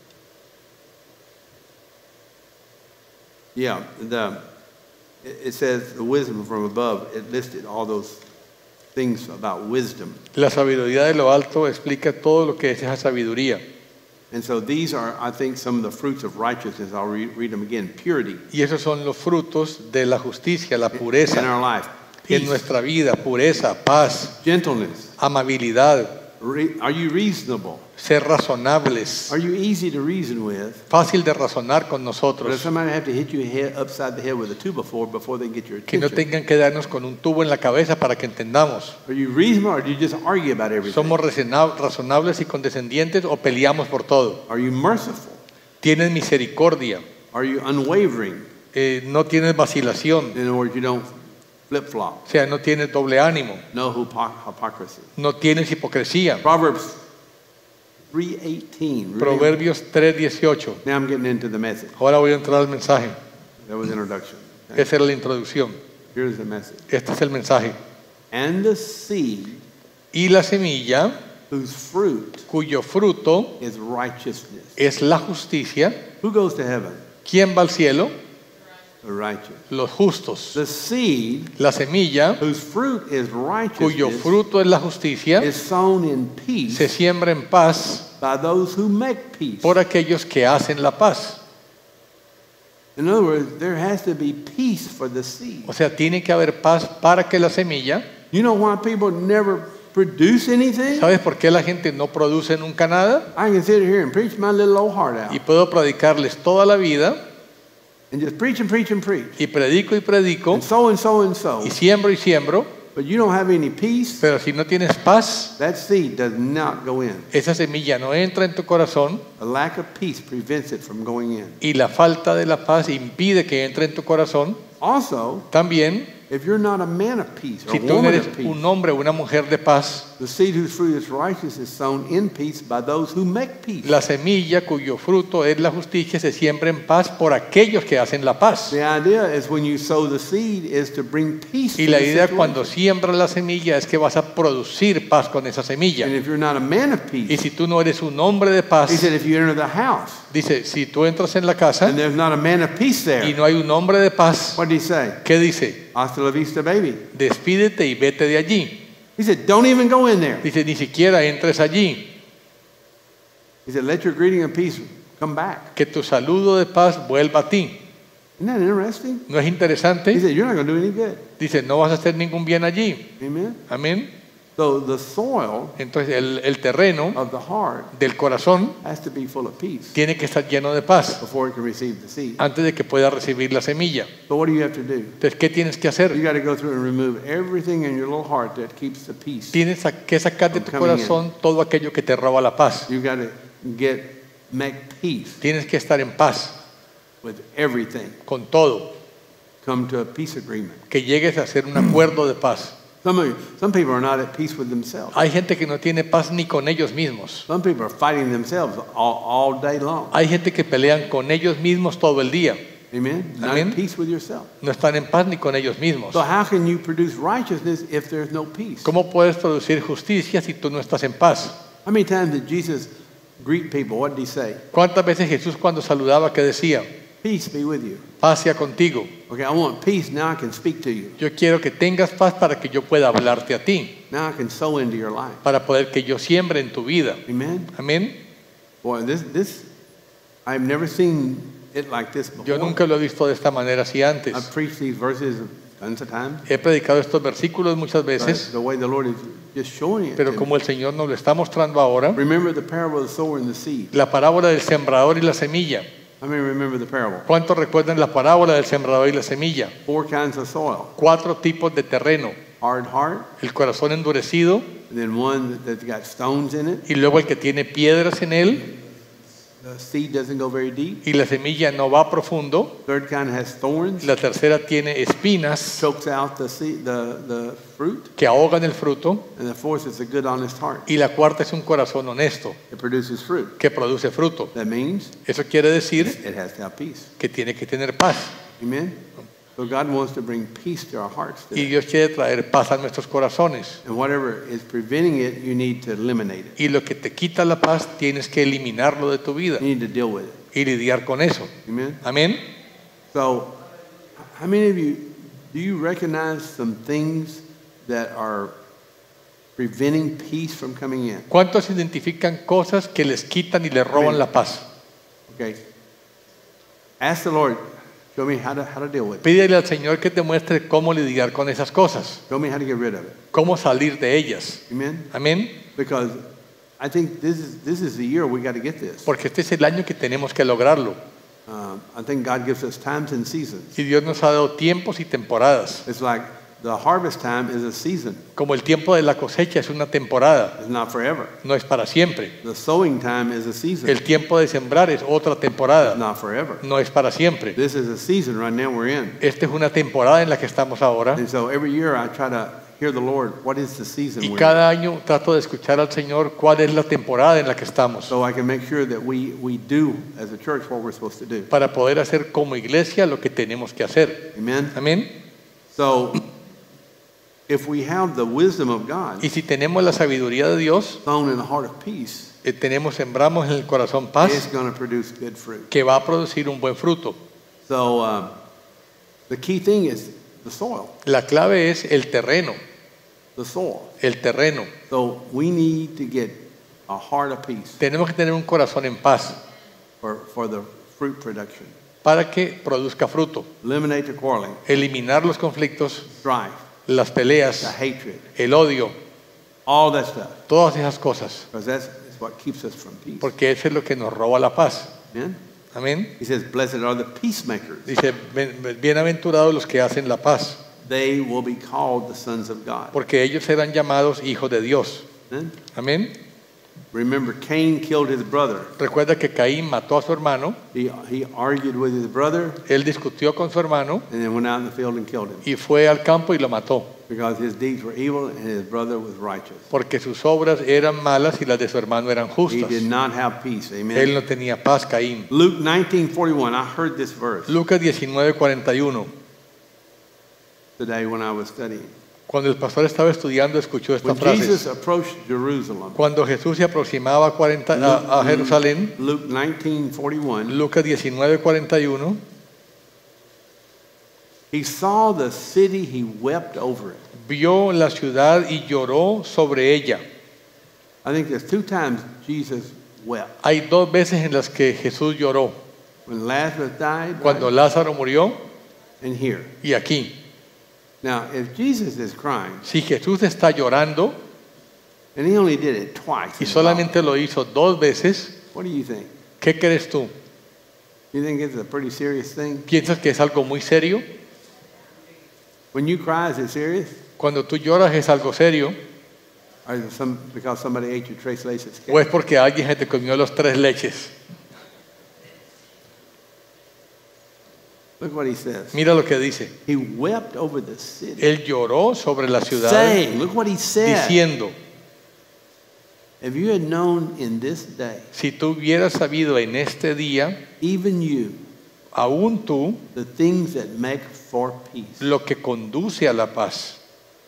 S1: Yeah, it says the wisdom from above. It listed all those things about wisdom.
S2: La sabiduría de lo alto explica todo lo que es esa sabiduría.
S1: And so these are, I think, some of the fruits of righteousness. I'll read them again. Purity
S2: Y esos son los frutos de la justicia, la
S1: in
S2: pureza
S1: our life.
S2: en
S1: Peace,
S2: nuestra vida, pureza, paz,
S1: gentleness.
S2: amabilidad,
S1: Are you reasonable?
S2: ser razonables,
S1: Are you easy to reason with?
S2: fácil de razonar con
S1: But if
S2: nosotros,
S1: somebody have to hit you upside the head with a 2x4 before they get your
S2: que no
S1: attention.
S2: tengan que darnos con un tubo en la cabeza para que entendamos.
S1: Are you reasonable or do you just argue about everything?
S2: ¿Somos razonables y condescendientes o peleamos por todo?
S1: Are you merciful?
S2: ¿Tienes misericordia?
S1: Are you unwavering?
S2: ¿No tienes vacilación?
S1: In other words, you don't flip-flop.
S2: O sea, no tienes doble ánimo,
S1: No hypocrisy.
S2: no tienes hipocresía.
S1: Proverbs 3:18. Really-
S2: Proverbios 3:18.
S1: Now I'm getting into the message.
S2: Ahora voy a entrar al mensaje.
S1: That was introduction. Okay?
S2: Esa era la introducción.
S1: Here's the message.
S2: Este es el mensaje.
S1: And the seed
S2: Y la semilla
S1: whose fruit
S2: cuyo fruto
S1: is righteousness.
S2: es la justicia.
S1: Who goes to heaven?
S2: ¿Quién va al cielo?
S1: The righteous.
S2: Los justos.
S1: The seed
S2: La semilla,
S1: whose fruit is
S2: cuyo
S1: righteousness
S2: fruto es la justicia,
S1: is sown in
S2: se
S1: peace
S2: siembra en paz
S1: by those who make peace.
S2: por aquellos que hacen la paz.
S1: In other words, there has to be peace for the seed.
S2: O sea, tiene que haber paz para que la semilla.
S1: You know why people never produce anything?
S2: ¿Sabes por qué la gente no produce nunca nada?
S1: I can sit here and preach my little old heart
S2: Y
S1: out.
S2: puedo predicarles toda la vida,
S1: And just preach and preach and preach.
S2: y predico y predico,
S1: And so and so and so.
S2: y siembro,
S1: But you don't have any peace,
S2: pero si no tienes paz,
S1: that seed does not go in.
S2: esa semilla no entra en tu corazón,
S1: A lack of peace prevents it from going in.
S2: y la falta de la paz impide que entre en tu corazón.
S1: Also,
S2: También,
S1: if you're not a man of peace or
S2: si tú no
S1: woman
S2: eres
S1: of peace,
S2: un hombre o una mujer de paz,
S1: the seed whose fruit is righteous is sown in peace by those who make peace.
S2: la semilla cuyo fruto es la justicia se siembra en paz por aquellos que hacen la paz.
S1: The idea is when you sow the seed is to bring peace
S2: Y
S1: to
S2: la
S1: the
S2: idea
S1: situation.
S2: cuando siembras la semilla es que vas a producir paz con esa semilla.
S1: And if you're not a man of
S2: Y
S1: peace,
S2: si tú no eres un hombre de
S1: he
S2: paz,
S1: said if you enter the house
S2: dice, si tú entras en la casa
S1: and there's not a man of peace
S2: y
S1: there,
S2: no hay un hombre de paz,
S1: what did he say?
S2: ¿qué dice?
S1: Hasta la vista, baby.
S2: Despídete y vete de allí.
S1: He said, don't even go in there.
S2: Dice, ni siquiera entres allí.
S1: He said, let your greeting of peace come back.
S2: Que tu saludo de paz vuelva a ti.
S1: Isn't that interesting?
S2: ¿No es
S1: He
S2: interesante?
S1: said, you're not going to do any good.
S2: Dice, no vas a hacer ningún bien allí.
S1: Amen?
S2: Amén.
S1: So the soil
S2: Entonces el terreno
S1: of the heart
S2: del corazón
S1: has to be full of peace
S2: tiene que estar lleno de paz
S1: before it can receive the seed.
S2: antes de que pueda recibir la semilla.
S1: So what do you have to do?
S2: Entonces, ¿qué tienes que
S1: You
S2: hacer?
S1: got to go through and remove everything in your little heart that keeps the peace.
S2: Tienes que sacar de tu corazón todo aquello que te roba la paz.
S1: You got to make peace
S2: Tienes que estar en paz
S1: with everything.
S2: con todo.
S1: Come to a peace agreement.
S2: Que llegues a hacer un acuerdo de paz.
S1: Some people are not at peace with themselves.
S2: Hay gente que no tiene paz ni con ellos mismos.
S1: Some people are fighting themselves all day long.
S2: Hay gente que pelean con ellos mismos todo el día.
S1: Amen? Not
S2: Amen.
S1: at peace with yourself.
S2: No están en paz ni con ellos mismos.
S1: So how can you produce righteousness if there's no peace?
S2: ¿Cómo puedes producir justicia si tú no estás en paz?
S1: How many times did Jesus greet people? What did he say?
S2: ¿Cuántas veces Jesús cuando saludaba que decía,
S1: Peace be with you.
S2: paz sea contigo?
S1: Okay, I want peace. Now I can speak to you.
S2: Yo quiero que tengas paz para que yo pueda hablarte a ti,
S1: Now I can sow into your life.
S2: para poder que yo siembre en tu vida.
S1: Amen?
S2: Amén.
S1: Boy, this I've never seen it like this before.
S2: Yo nunca lo he visto de esta manera así antes.
S1: I've preached these verses tons of times.
S2: He predicado estos versículos muchas
S1: But
S2: veces,
S1: the way the Lord is just showing it.
S2: pero
S1: to
S2: como el Señor nos lo está mostrando ahora,
S1: me. Remember the parable of the sower and the seed.
S2: la parábola del sembrador y la semilla.
S1: I mean, remember the parable.
S2: ¿Cuántos recuerdan la parábola del sembrador y la semilla?
S1: 4 kinds of soil.
S2: 4 tipos de terreno.
S1: Hard heart,
S2: El corazón endurecido
S1: and then one that's got stones in it.
S2: y luego el que tiene piedras en él
S1: The seed doesn't go very deep.
S2: y la semilla no va profundo.
S1: Third kind has thorns.
S2: La tercera tiene espinas
S1: Chokes out the seed, the fruit.
S2: que ahogan el fruto
S1: And the fourth is a good, honest heart.
S2: y la cuarta es un corazón honesto
S1: It produces fruit.
S2: que produce fruto.
S1: That means
S2: Eso quiere decir
S1: it has to have peace.
S2: que tiene que tener paz
S1: Amen? So God wants to bring peace to our hearts
S2: y
S1: today.
S2: Dios quiere traer paz a nuestros corazones.
S1: And whatever is preventing it, you need to eliminate it.
S2: Y lo que te quita la paz tienes que eliminarlo de tu vida
S1: You need to deal with it.
S2: y lidiar con eso.
S1: Amen?
S2: Amén.
S1: So, how many of you, do you recognize some things that are preventing peace from coming in?
S2: ¿Cuántos identifican cosas que les quitan y les roban la paz?
S1: Okay. Ask the Lord, show me how to deal with it.
S2: Pídele al Señor que te muestre cómo lidiar con esas cosas,
S1: Show me how to get rid of it.
S2: cómo salir de ellas.
S1: Amen?
S2: Amén.
S1: Because I think this is the year we got to get this.
S2: Porque este es el año que tenemos que lograrlo.
S1: I think God gives us times and seasons.
S2: Y Dios nos ha dado tiempos y temporadas.
S1: It's like the harvest time is a season.
S2: Como el tiempo de la cosecha es una temporada,
S1: It's not forever.
S2: no es para siempre.
S1: The sowing time is a season.
S2: El tiempo de sembrar es otra
S1: It's
S2: temporada,
S1: not forever.
S2: no es para siempre.
S1: This is a season right now we're in.
S2: Esta es una temporada en la que estamos ahora.
S1: And so every year I try to hear the Lord, what is the season
S2: Y
S1: we're in?
S2: cada año trato de escuchar al Señor cuál es la temporada en la que estamos,
S1: So I can make sure that we do as a church what we're supposed to do.
S2: para poder hacer como iglesia lo que tenemos que hacer.
S1: Amen?
S2: Amén.
S1: So if we have the wisdom of God
S2: Y si tenemos la sabiduría de Dios,
S1: sown in the heart of peace,
S2: sembramos en el corazón
S1: it's
S2: paz,
S1: going to produce good fruit.
S2: que va a producir un buen fruto.
S1: So the key thing is the soil,
S2: La clave es el terreno,
S1: the soil.
S2: el terreno.
S1: So we need to get a heart of peace
S2: Tenemos que tener un corazón en paz
S1: for the fruit production.
S2: para que produzca fruto.
S1: Eliminate the quarreling,
S2: Eliminar los conflictos,
S1: strife,
S2: las
S1: the
S2: peleas,
S1: hatred,
S2: el odio,
S1: all that stuff.
S2: todas esas cosas,
S1: Because that's what keeps us from peace.
S2: porque eso es lo que nos roba la paz.
S1: Amen?
S2: Amén.
S1: He says, blessed are the peacemakers.
S2: Dice, bienaverados los que hacen la paz,
S1: They will be called the sons of God.
S2: porque ellos serán llamados hijos de Dios.
S1: Amen?
S2: Amén.
S1: Remember, Cain killed his brother.
S2: Recuerda que Caín mató a su hermano,
S1: He argued with his brother
S2: él discutió con su hermano
S1: and then went out in the field and killed him
S2: y fue al campo y lo mató,
S1: because his deeds were evil and his brother was righteous.
S2: porque sus obras eran malas y las de su hermano eran
S1: He
S2: justas.
S1: did not have peace.
S2: Él
S1: Amen.
S2: no tenía paz, Caín.
S1: Luke 19:41. I heard this verse
S2: Lucas 19:41.
S1: today when I was studying.
S2: Cuando el pastor estaba estudiando, escuchó esta
S1: When Jesus
S2: frase.
S1: approached Jerusalem,
S2: Cuando Jesús se aproximaba a Jerusalén,
S1: Luke 19:41,
S2: Lucas 19:41,
S1: he saw the city, he wept over it.
S2: vio la ciudad y lloró sobre ella.
S1: I think there's two times Jesus wept.
S2: Hay dos veces en las que Jesús lloró.
S1: When Lazarus died,
S2: Cuando Lázaro murió
S1: and here.
S2: y aquí.
S1: Now, if Jesus is crying,
S2: Si Jesús está llorando
S1: and he only did it twice,
S2: y solamente lo hizo dos veces,
S1: what do you think?
S2: ¿qué crees tú?
S1: You think it's a pretty serious thing?
S2: ¿Piensas que es algo muy serio?
S1: When you cry, is it serious?
S2: Cuando tú lloras es algo serio,
S1: Or is it because somebody ate your tres leches cake?
S2: o es porque alguien se te comió los tres leches.
S1: Look what he says.
S2: Mira lo que dice.
S1: He wept over the city,
S2: Él lloró sobre la ciudad
S1: saying, look what he said.
S2: diciendo,
S1: If you had known in this day,
S2: si tú hubieras sabido en este día,
S1: even you,
S2: aún tú,
S1: the things that make for peace.
S2: lo que conduce a la paz.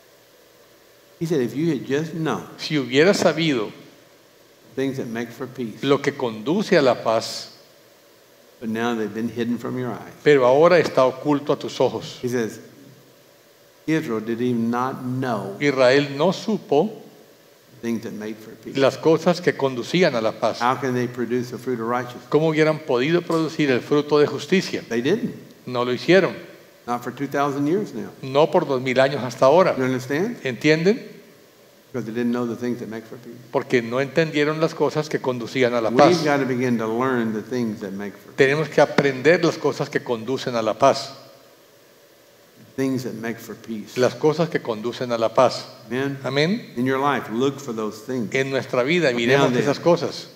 S1: He said, if you had just known
S2: Si hubieras sabido
S1: things that make for peace,
S2: lo que conduce a la paz,
S1: but now they've been hidden from your eyes.
S2: pero ahora está oculto a tus ojos.
S1: He says, Israel did even not know
S2: Israel no supo
S1: things that made for peace.
S2: las cosas que conducían a la paz.
S1: How can they produce the fruit of righteousness?
S2: ¿Cómo hubieran podido producir el fruto de justicia?
S1: They didn't.
S2: No lo hicieron.
S1: Not for 2,000 years now.
S2: No por 2000 años hasta ahora.
S1: You understand?
S2: ¿Entienden?
S1: Because they didn't know the things that make for peace.
S2: Porque no entendieron las cosas que conducían a la paz.
S1: We've got to begin to learn the things that make for peace.
S2: Tenemos que aprender las cosas que conducen a la paz.
S1: Things that make for peace.
S2: Las cosas que conducen a la paz.
S1: Amen?
S2: Amén.
S1: In your life, look for those things.
S2: En nuestra vida miremos
S1: Now,
S2: esas cosas.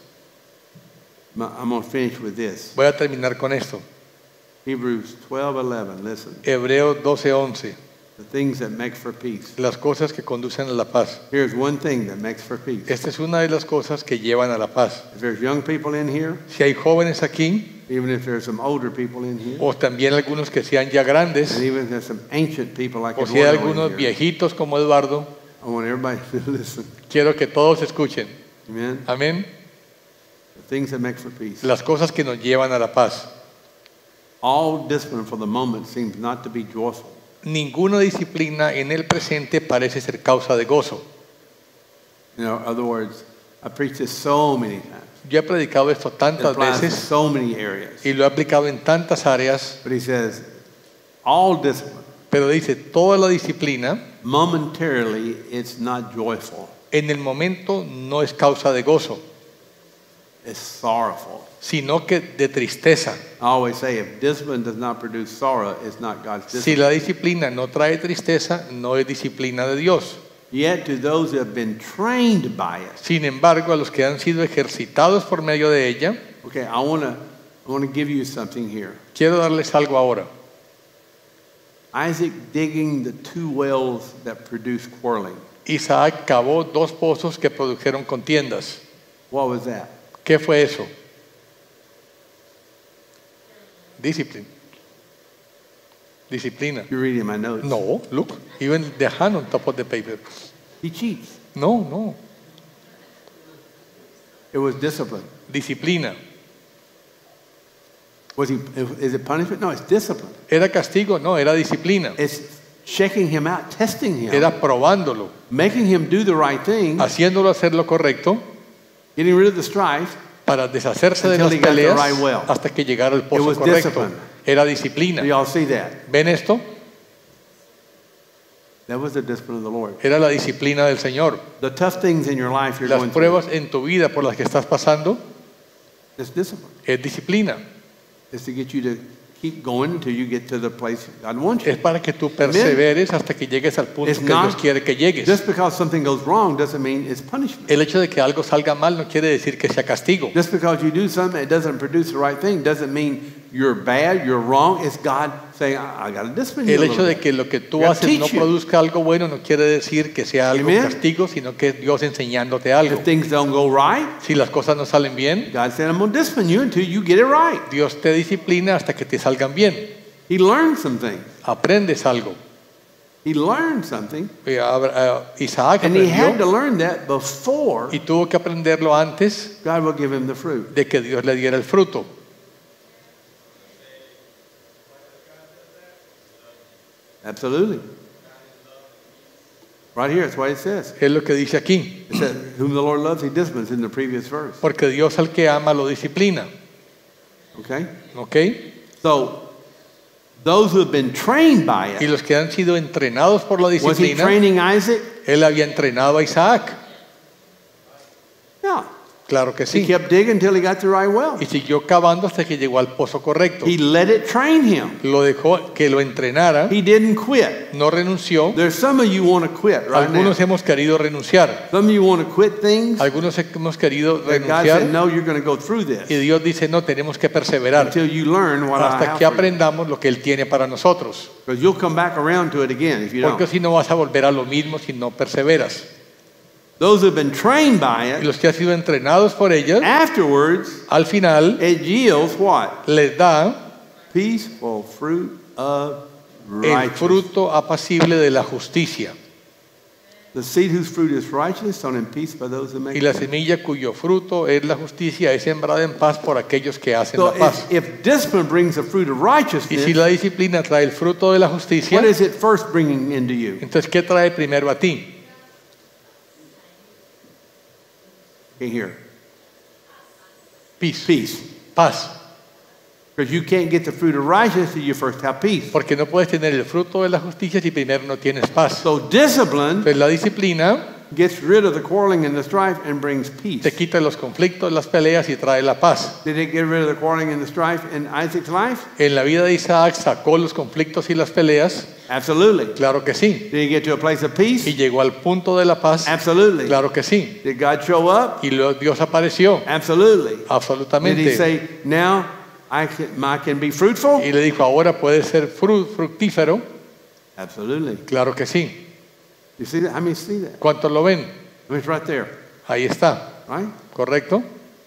S1: I'm going to finish with this.
S2: Voy a terminar con esto.
S1: Hebrews 12:11. Listen.
S2: Hebreos 12:11.
S1: The things that make for peace.
S2: Las cosas que conducen a la paz.
S1: Here's one thing that makes for peace.
S2: Esta es una de las cosas que llevan a la paz.
S1: If there's young people in here,
S2: Si hay jóvenes aquí,
S1: even if there's some older people in here,
S2: o también algunos que sean ya grandes,
S1: and even if there's some ancient people like
S2: o si hay
S1: Eduardo
S2: algunos
S1: in here,
S2: viejitos como Eduardo,
S1: I want everybody to listen.
S2: quiero que todos escuchen.
S1: Amen?
S2: Amén.
S1: The things that make for peace.
S2: Las cosas que nos llevan a la paz.
S1: All discipline for the moment seems not to be joyful.
S2: Ninguna disciplina en el presente parece ser causa de gozo.
S1: You know, in other words, I preached this so many times.
S2: Yo he predicado esto
S1: It
S2: tantas
S1: applies to
S2: veces
S1: so many areas.
S2: y lo he aplicado en tantas áreas,
S1: But he says, all discipline,
S2: pero dice, toda la disciplina
S1: momentarily, it's not joyful.
S2: en el momento no es causa de gozo,
S1: It's sorrowful.
S2: sino que de tristeza.
S1: I always say, if discipline does not produce sorrow, it's not God's
S2: Si
S1: discipline.
S2: la disciplina no trae tristeza, no es disciplina de Dios.
S1: Yet to those who have been trained by it.
S2: Sin embargo, a los que han sido ejercitados por medio de ella,
S1: Okay, I want to give you something here.
S2: quiero darles algo ahora.
S1: Isaac digging the two wells that produce quarreling.
S2: Isaac cavó dos pozos que produjeron contiendas.
S1: What was that?
S2: ¿Qué fue eso? Disciplina.
S1: You're reading my notes.
S2: No, look, even the hand on top of the paper.
S1: He cheats.
S2: No.
S1: It was discipline.
S2: Disciplina.
S1: Is it punishment? No, it's discipline.
S2: ¿Era castigo? No, era disciplina.
S1: It's checking him out, testing him,
S2: Era probándolo,
S1: making him do the right thing,
S2: haciéndolo hacer lo correcto
S1: getting rid of the strife.
S2: para deshacerse de
S1: Until
S2: las
S1: he got the
S2: peleas
S1: right well.
S2: hasta que llegara al
S1: It
S2: pozo
S1: was
S2: correcto.
S1: discipline.
S2: Era
S1: Do
S2: disciplina.
S1: y'all see that?
S2: ¿Ven esto?
S1: That was the discipline of the Lord.
S2: Era la disciplina del Señor.
S1: The tough things in your life you're
S2: Las
S1: going through,
S2: pruebas en tu vida por las que estás pasando
S1: it's discipline.
S2: es disciplina.
S1: It's to get you to keep going until you get to the place God wants you.
S2: Es para que tú perseveres hasta que llegues al punto
S1: It's
S2: que Dios
S1: not-
S2: quiere que llegues.
S1: Just because something goes wrong doesn't mean it's punishment.
S2: El hecho de que algo salga mal no quiere decir que sea castigo.
S1: Just because you do something that doesn't produce the right thing doesn't mean you're bad, you're wrong. It's God saying, I got to discipline you a
S2: El
S1: little
S2: hecho de
S1: bit.
S2: que lo que tú
S1: Gotta
S2: haces no
S1: teach you.
S2: produzca algo bueno no quiere decir que sea algo
S1: Amen.
S2: castigo, sino que es Dios enseñándote algo.
S1: If things don't go right,
S2: Si las cosas no salen bien,
S1: God said, I'm going to discipline you until you get it right.
S2: Dios te disciplina hasta que te salgan bien.
S1: He learned some things.
S2: Aprendes algo.
S1: He learned something,
S2: Isaac
S1: and he had to
S2: aprendió
S1: learn that before
S2: y tuvo que aprenderlo antes
S1: God will give him the fruit.
S2: de que Dios le diera el fruto.
S1: Absolutely. Right here, that's what it says.
S2: Es lo que dice aquí.
S1: It says, whom the Lord loves, he disciplines in the previous verse.
S2: Porque Dios al que ama lo disciplina.
S1: Okay?
S2: ¿Ok?
S1: So, those who have been trained by
S2: Y
S1: it,
S2: los que han sido entrenados por la
S1: was he
S2: disciplina,
S1: training Isaac?
S2: él había entrenado a Isaac.
S1: Yeah.
S2: Claro que
S1: He
S2: sí.
S1: kept digging until he got the right well.
S2: Y siguió cavando hasta que llegó al pozo correcto.
S1: He let it train him.
S2: Lo dejó que lo entrenara,
S1: He didn't quit.
S2: no renunció.
S1: There's some of you want to quit right now.
S2: Algunos hemos querido renunciar.
S1: Some of you want to quit things.
S2: Algunos hemos querido
S1: But God said,
S2: renunciar.
S1: no, you're going to go through
S2: Y
S1: this
S2: Dios dice, no, tenemos que perseverar
S1: until you learn what I
S2: hasta
S1: have
S2: que
S1: for you.
S2: aprendamos lo que Él tiene para nosotros.
S1: Because you'll come back around to it again if you
S2: Porque
S1: don't.
S2: si no vas a volver a lo mismo si no perseveras.
S1: Those who have been trained by
S2: Y
S1: it,
S2: los que han sido entrenados por ellas,
S1: afterwards,
S2: al final
S1: it yields what?
S2: les da
S1: Peaceful fruit of
S2: el
S1: righteousness.
S2: fruto apacible de la justicia.
S1: The seed whose fruit is righteousness, sown in peace by those who make
S2: Y la
S1: it.
S2: semilla cuyo fruto es la justicia es sembrada en paz por aquellos que hacen
S1: So
S2: la paz.
S1: if discipline brings the fruit of
S2: Y
S1: righteousness,
S2: si la disciplina trae el fruto de la justicia,
S1: what is it first bringing into you?
S2: entonces ¿qué trae primero a ti?
S1: Okay, here.
S2: Peace.
S1: Peace.
S2: Paz.
S1: Because you can't get the fruit of righteousness till you first have peace.
S2: Porque no puedes tener el fruto de la justicia si primero no tienes paz.
S1: So discipline
S2: Entonces la disciplina
S1: gets rid of the quarreling and the strife and brings peace.
S2: te quita los conflictos, las peleas y trae la paz.
S1: Did it get rid of the quarreling and the strife in Isaac's life?
S2: En la vida de Isaac sacó los conflictos y las peleas.
S1: Absolutely.
S2: Claro que sí.
S1: Did he get to a place of
S2: Y
S1: peace?
S2: llegó al punto de la paz.
S1: Absolutely.
S2: Claro que sí.
S1: Did God show up?
S2: Y Dios apareció.
S1: Absolutely. Did he
S2: Absolutamente.
S1: say, now I can be fruitful?
S2: Y le dijo, ahora puedes ser fructífero.
S1: Absolutely.
S2: Claro que sí.
S1: You see that? How many see that?
S2: ¿Cuántos lo ven?
S1: I mean, it's right there,
S2: Ahí está.
S1: right?
S2: ¿Correcto?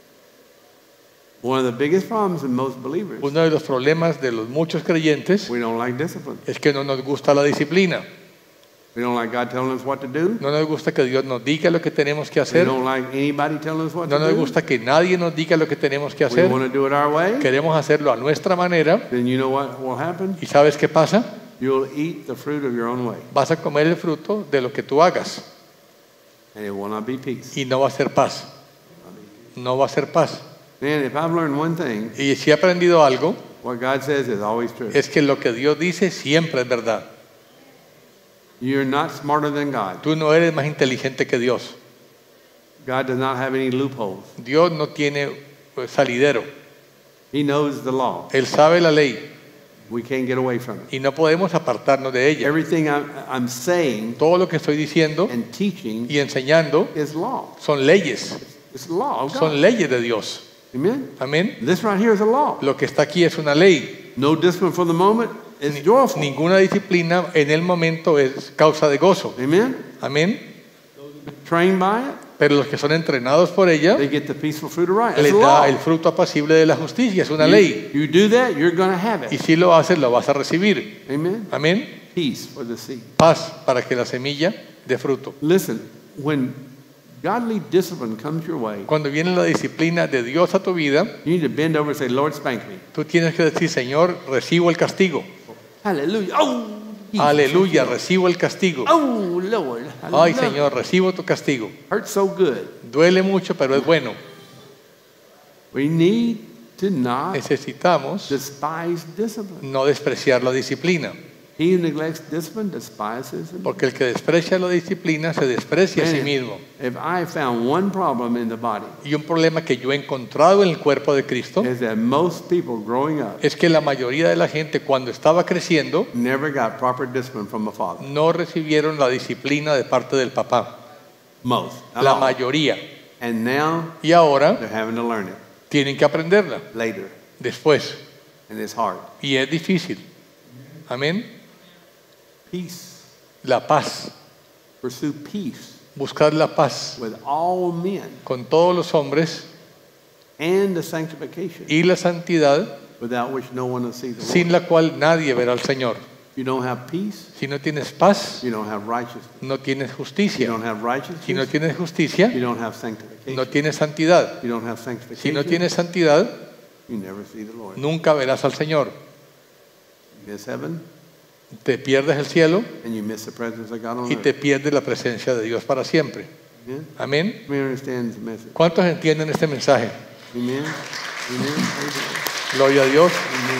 S1: One of the biggest problems in most believers,
S2: Uno de los problemas de los muchos creyentes
S1: we don't like discipline.
S2: es que no nos gusta la disciplina.
S1: We don't like God telling us what to do.
S2: No nos gusta que Dios nos diga lo que tenemos que
S1: We
S2: hacer.
S1: don't like anybody telling us what
S2: No
S1: to
S2: nos
S1: do.
S2: gusta que nadie nos diga lo que tenemos que
S1: We
S2: hacer.
S1: want to do it our way.
S2: Queremos hacerlo a nuestra manera.
S1: Then you know what will happen?
S2: ¿Y sabes qué pasa?
S1: You'll eat the fruit of your own way,
S2: Vas a comer el fruto de lo que tú hagas.
S1: and it will not be peace.
S2: Y no va a ser paz. No va a ser paz.
S1: Man, if I've learned one thing,
S2: Y si he aprendido algo,
S1: what God says is always true.
S2: es que lo que Dios dice siempre es verdad.
S1: You're not smarter than God.
S2: Tú no eres más inteligente que Dios.
S1: God does not have any loopholes.
S2: Dios no tiene salidero.
S1: He knows the law.
S2: Él sabe la ley
S1: We can't get away from it.
S2: y no podemos apartarnos de ella.
S1: Everything I'm saying
S2: Todo lo que estoy diciendo
S1: and teaching
S2: y enseñando
S1: is law.
S2: son leyes.
S1: It's the law of God.
S2: Son leyes de Dios.
S1: Amen?
S2: Amén.
S1: This right here is a law.
S2: Lo que está aquí es una ley.
S1: No discipline for the moment is joyful.
S2: Ninguna disciplina en el momento es causa de gozo.
S1: Amen?
S2: Amén.
S1: Trained by it,
S2: Pero los que son entrenados por ella,
S1: they get the peaceful fruit of righteousness.
S2: les
S1: It's a
S2: da
S1: law.
S2: el fruto apacible de la justicia, es una ley.
S1: You do that, you're going to have
S2: Y
S1: it.
S2: si lo haces, lo vas a recibir.
S1: Amen.
S2: Amén.
S1: Peace for the seed.
S2: Paz para que la semilla dé fruto.
S1: Listen, when godly discipline comes your way,
S2: Cuando viene la disciplina de Dios a tu vida,
S1: you need to bend over and say, Lord, spank me.
S2: tú tienes que decir, Señor, recibo el castigo.
S1: Hallelujah. Oh, Jesus.
S2: Aleluya, recibo el castigo.
S1: Oh, Lord. I
S2: Ay,
S1: love it.
S2: Señor, recibo tu castigo.
S1: Hurts so good.
S2: Duele mucho, pero es bueno.
S1: We need to not
S2: Necesitamos
S1: despise discipline.
S2: no despreciar la disciplina,
S1: He who neglects discipline despises himself.
S2: porque el que desprecia la disciplina se desprecia a sí
S1: Man,
S2: mismo.
S1: if I found one problem in the body,
S2: Y un problema que yo he encontrado en el cuerpo de Cristo
S1: is that most people growing up
S2: es que la mayoría de la gente cuando estaba creciendo
S1: never got proper discipline from the father.
S2: no recibieron la disciplina de parte del papá.
S1: Most. Not
S2: La
S1: all.
S2: mayoría.
S1: And now
S2: Y ahora
S1: they're having to learn it
S2: tienen que aprenderla
S1: later,
S2: después.
S1: and it's hard.
S2: Y es difícil. Amén.
S1: Peace.
S2: La paz.
S1: Pursue peace
S2: Buscar la paz
S1: with all men
S2: con todos los hombres
S1: and the sanctification
S2: y la santidad
S1: without which no one will see the
S2: sin
S1: Lord.
S2: la cual nadie verá al Señor.
S1: If you don't have peace,
S2: Si no tienes paz,
S1: you don't have righteousness.
S2: no tienes
S1: If you
S2: justicia.
S1: don't have
S2: Si no
S1: righteousness,
S2: tienes justicia,
S1: you don't have sanctification.
S2: no tienes santidad.
S1: If you don't have
S2: Si
S1: sanctification,
S2: no tienes santidad,
S1: you never see the Lord.
S2: nunca verás al Señor.
S1: You miss heaven,
S2: Te pierdes el cielo
S1: and you miss the presence of God on
S2: y
S1: earth.
S2: te pierdes la presencia de Dios para siempre.
S1: Amen?
S2: Amén.
S1: We understand the message.
S2: ¿Cuántos entienden este mensaje?
S1: Amen. Amen. Praise the Lord.
S2: Gloria a Dios.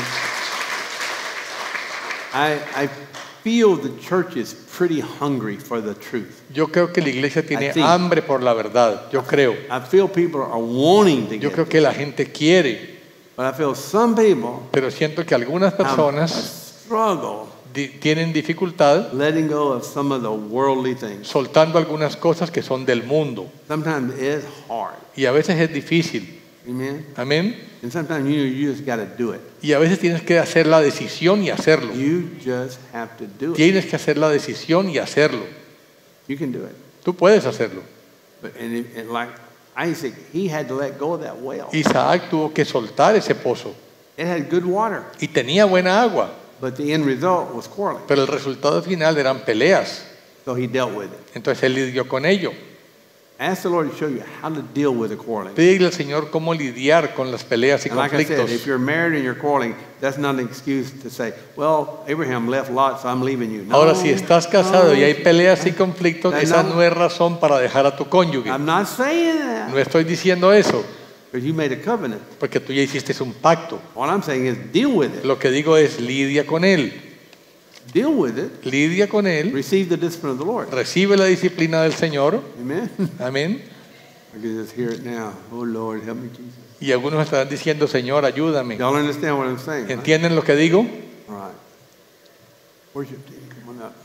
S1: Amen. I feel the church is pretty hungry for the truth.
S2: Yo creo que la iglesia tiene
S1: I think-
S2: hambre por la verdad. Yo creo.
S1: I feel people are wanting to
S2: Yo
S1: get
S2: creo
S1: it,
S2: que la gente quiere,
S1: but I feel some people
S2: pero siento que algunas
S1: have a
S2: personas
S1: struggle
S2: tienen dificultad
S1: letting go of some of the worldly things.
S2: soltando algunas cosas que son del mundo.
S1: Sometimes it's hard.
S2: Y a veces es difícil.
S1: Amen.
S2: Amén.
S1: And sometimes you just got to do it.
S2: Y a veces tienes que hacer la decisión y hacerlo.
S1: You just have to do it.
S2: Tienes que hacer la decisión y hacerlo.
S1: You can do it.
S2: Tú puedes hacerlo.
S1: And like Isaac, he had to let go of that well.
S2: Isaac tuvo que soltar ese pozo
S1: It had good water,
S2: y tenía buena agua,
S1: but the end result was quarreling.
S2: pero el resultado final eran peleas.
S1: So he dealt with it.
S2: Entonces él lidió con ello.
S1: Ask the Lord to show you how to deal with the quarreling.
S2: Pídele al Señor cómo lidiar con las peleas y
S1: And like I said,
S2: conflictos.
S1: if you're married and you're quarreling, that's not an excuse to say, well, Abraham left Lot, so I'm leaving you. No,
S2: Ahora, si estás casado y hay
S1: no,
S2: peleas y conflictos,
S1: no,
S2: esa
S1: no.
S2: no es razón para dejar a tu cónyuge.
S1: I'm not saying that,
S2: No estoy diciendo eso,
S1: because you made a covenant.
S2: porque tú ya hiciste un pacto.
S1: All I'm saying is deal with it.
S2: Lo que digo es, lidia con él.
S1: Deal with it.
S2: Lidia con él,
S1: Receive the discipline of the Lord.
S2: recibe la disciplina del Señor.
S1: Amen.
S2: Amén.
S1: I can just hear it now. Oh, Lord, help me, Jesus.
S2: Y algunos estarán diciendo, Señor, ayúdame.
S1: Y'all understand what I'm saying? Right?
S2: ¿Entienden lo que digo?
S1: All right. Worship team, come on up.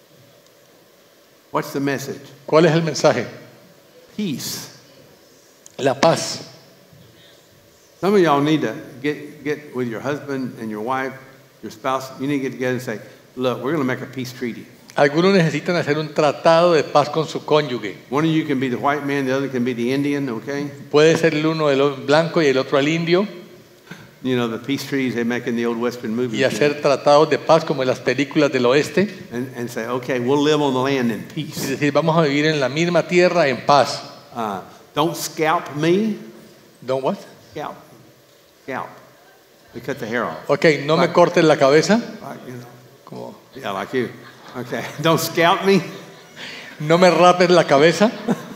S1: What's the message?
S2: ¿Cuál es el mensaje?
S1: Peace.
S2: La paz.
S1: Some of y'all need to get with your husband and your wife, your spouse. You need to get together and say, look, we're going to make a peace treaty.
S2: Algunos necesitan hacer un tratado de paz con su cónyuge.
S1: One of you can be the white man, the other can be the Indian, okay?
S2: Puede ser el uno el blanco y el otro el indio.
S1: You know, the peace treaties they make in the old Western movies.
S2: Y hacer tratados de paz como en las películas del oeste.
S1: And say, okay, we'll live on the land in
S2: Es
S1: peace.
S2: decir, vamos a vivir en la misma tierra en paz.
S1: Don't scalp me.
S2: Don't what?
S1: Scalp. Scalp. They cut the hair off.
S2: Ok, no me cortes la cabeza.
S1: Like, you know.
S2: Como,
S1: Yeah, like you. Okay. Don't scalp me.
S2: no me rapes la cabeza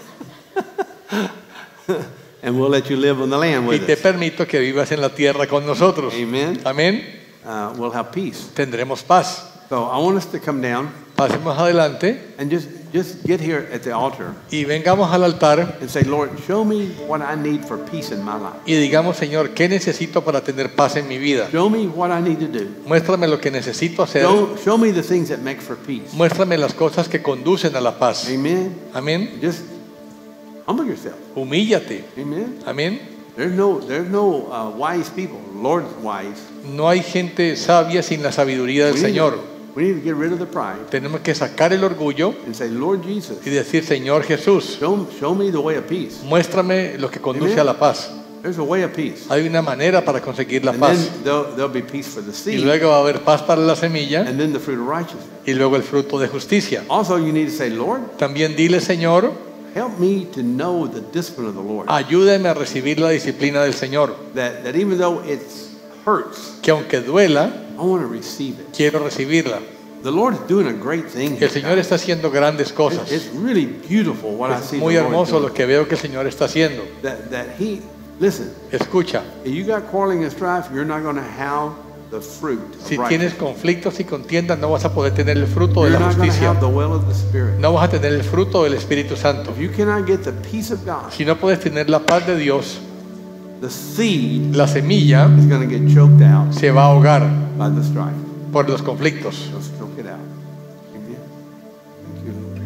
S1: And we'll let you live on the land
S2: y
S1: with
S2: te
S1: us.
S2: permito que vivas en la tierra con nosotros.
S1: Amen.
S2: Amén.
S1: We'll have peace.
S2: Tendremos paz.
S1: So I want us to come down
S2: Pasemos adelante
S1: and just get here at the altar
S2: y vengamos al altar
S1: and say, Lord, show me what I need for peace in my life.
S2: y digamos, Señor, ¿qué necesito para tener paz en mi vida?
S1: Show me what I need to do.
S2: Muéstrame lo que necesito hacer.
S1: Show me the things that make for peace.
S2: Muéstrame las cosas que conducen a la paz.
S1: Amen.
S2: Amén.
S1: Just humble yourself.
S2: Humíllate.
S1: Amen.
S2: Amén.
S1: There's no wise people. Lord's wise.
S2: No hay gente sabia sin la sabiduría del Señor.
S1: We need to get rid of the pride
S2: Tenemos que sacar el orgullo
S1: and say, Lord Jesus,
S2: y decir, Señor Jesús,
S1: show me the way of peace.
S2: muéstrame lo que conduce a la paz.
S1: There's a way of peace.
S2: Hay una manera para conseguir la
S1: And
S2: paz.
S1: then there'll be peace for the
S2: Y
S1: seed,
S2: luego va a haber paz para la semilla
S1: and then the fruit of righteousness.
S2: y luego el fruto de justicia.
S1: Also, you need to say, Lord,
S2: También dile, Señor,
S1: help me to know the discipline of the Lord.
S2: ayúdame a recibir la disciplina del Señor.
S1: That even though it hurts,
S2: Que aunque duela,
S1: I want to receive it.
S2: quiero recibirla.
S1: The Lord is doing a great thing
S2: El
S1: here.
S2: Señor está haciendo grandes cosas.
S1: It's really beautiful what I
S2: Es
S1: see
S2: muy
S1: the Lord
S2: hermoso
S1: doing.
S2: lo que veo que el Señor está haciendo.
S1: That He, listen,
S2: Escucha,
S1: if you got quarreling and strife, you're not going to have the fruit of
S2: si
S1: righteousness.
S2: tienes conflictos y contiendas, no vas a poder tener el fruto de
S1: You're
S2: la
S1: not going to
S2: justicia.
S1: have the well of the Spirit.
S2: No vas a tener el fruto del Espíritu Santo.
S1: If you cannot get the peace of God,
S2: Si no puedes tener la paz de Dios,
S1: the seed
S2: la semilla
S1: is going to get choked out
S2: se va a ahogar
S1: by the strife.
S2: por los conflictos.
S1: Let's choke it out. Amen. Thank you, Lord.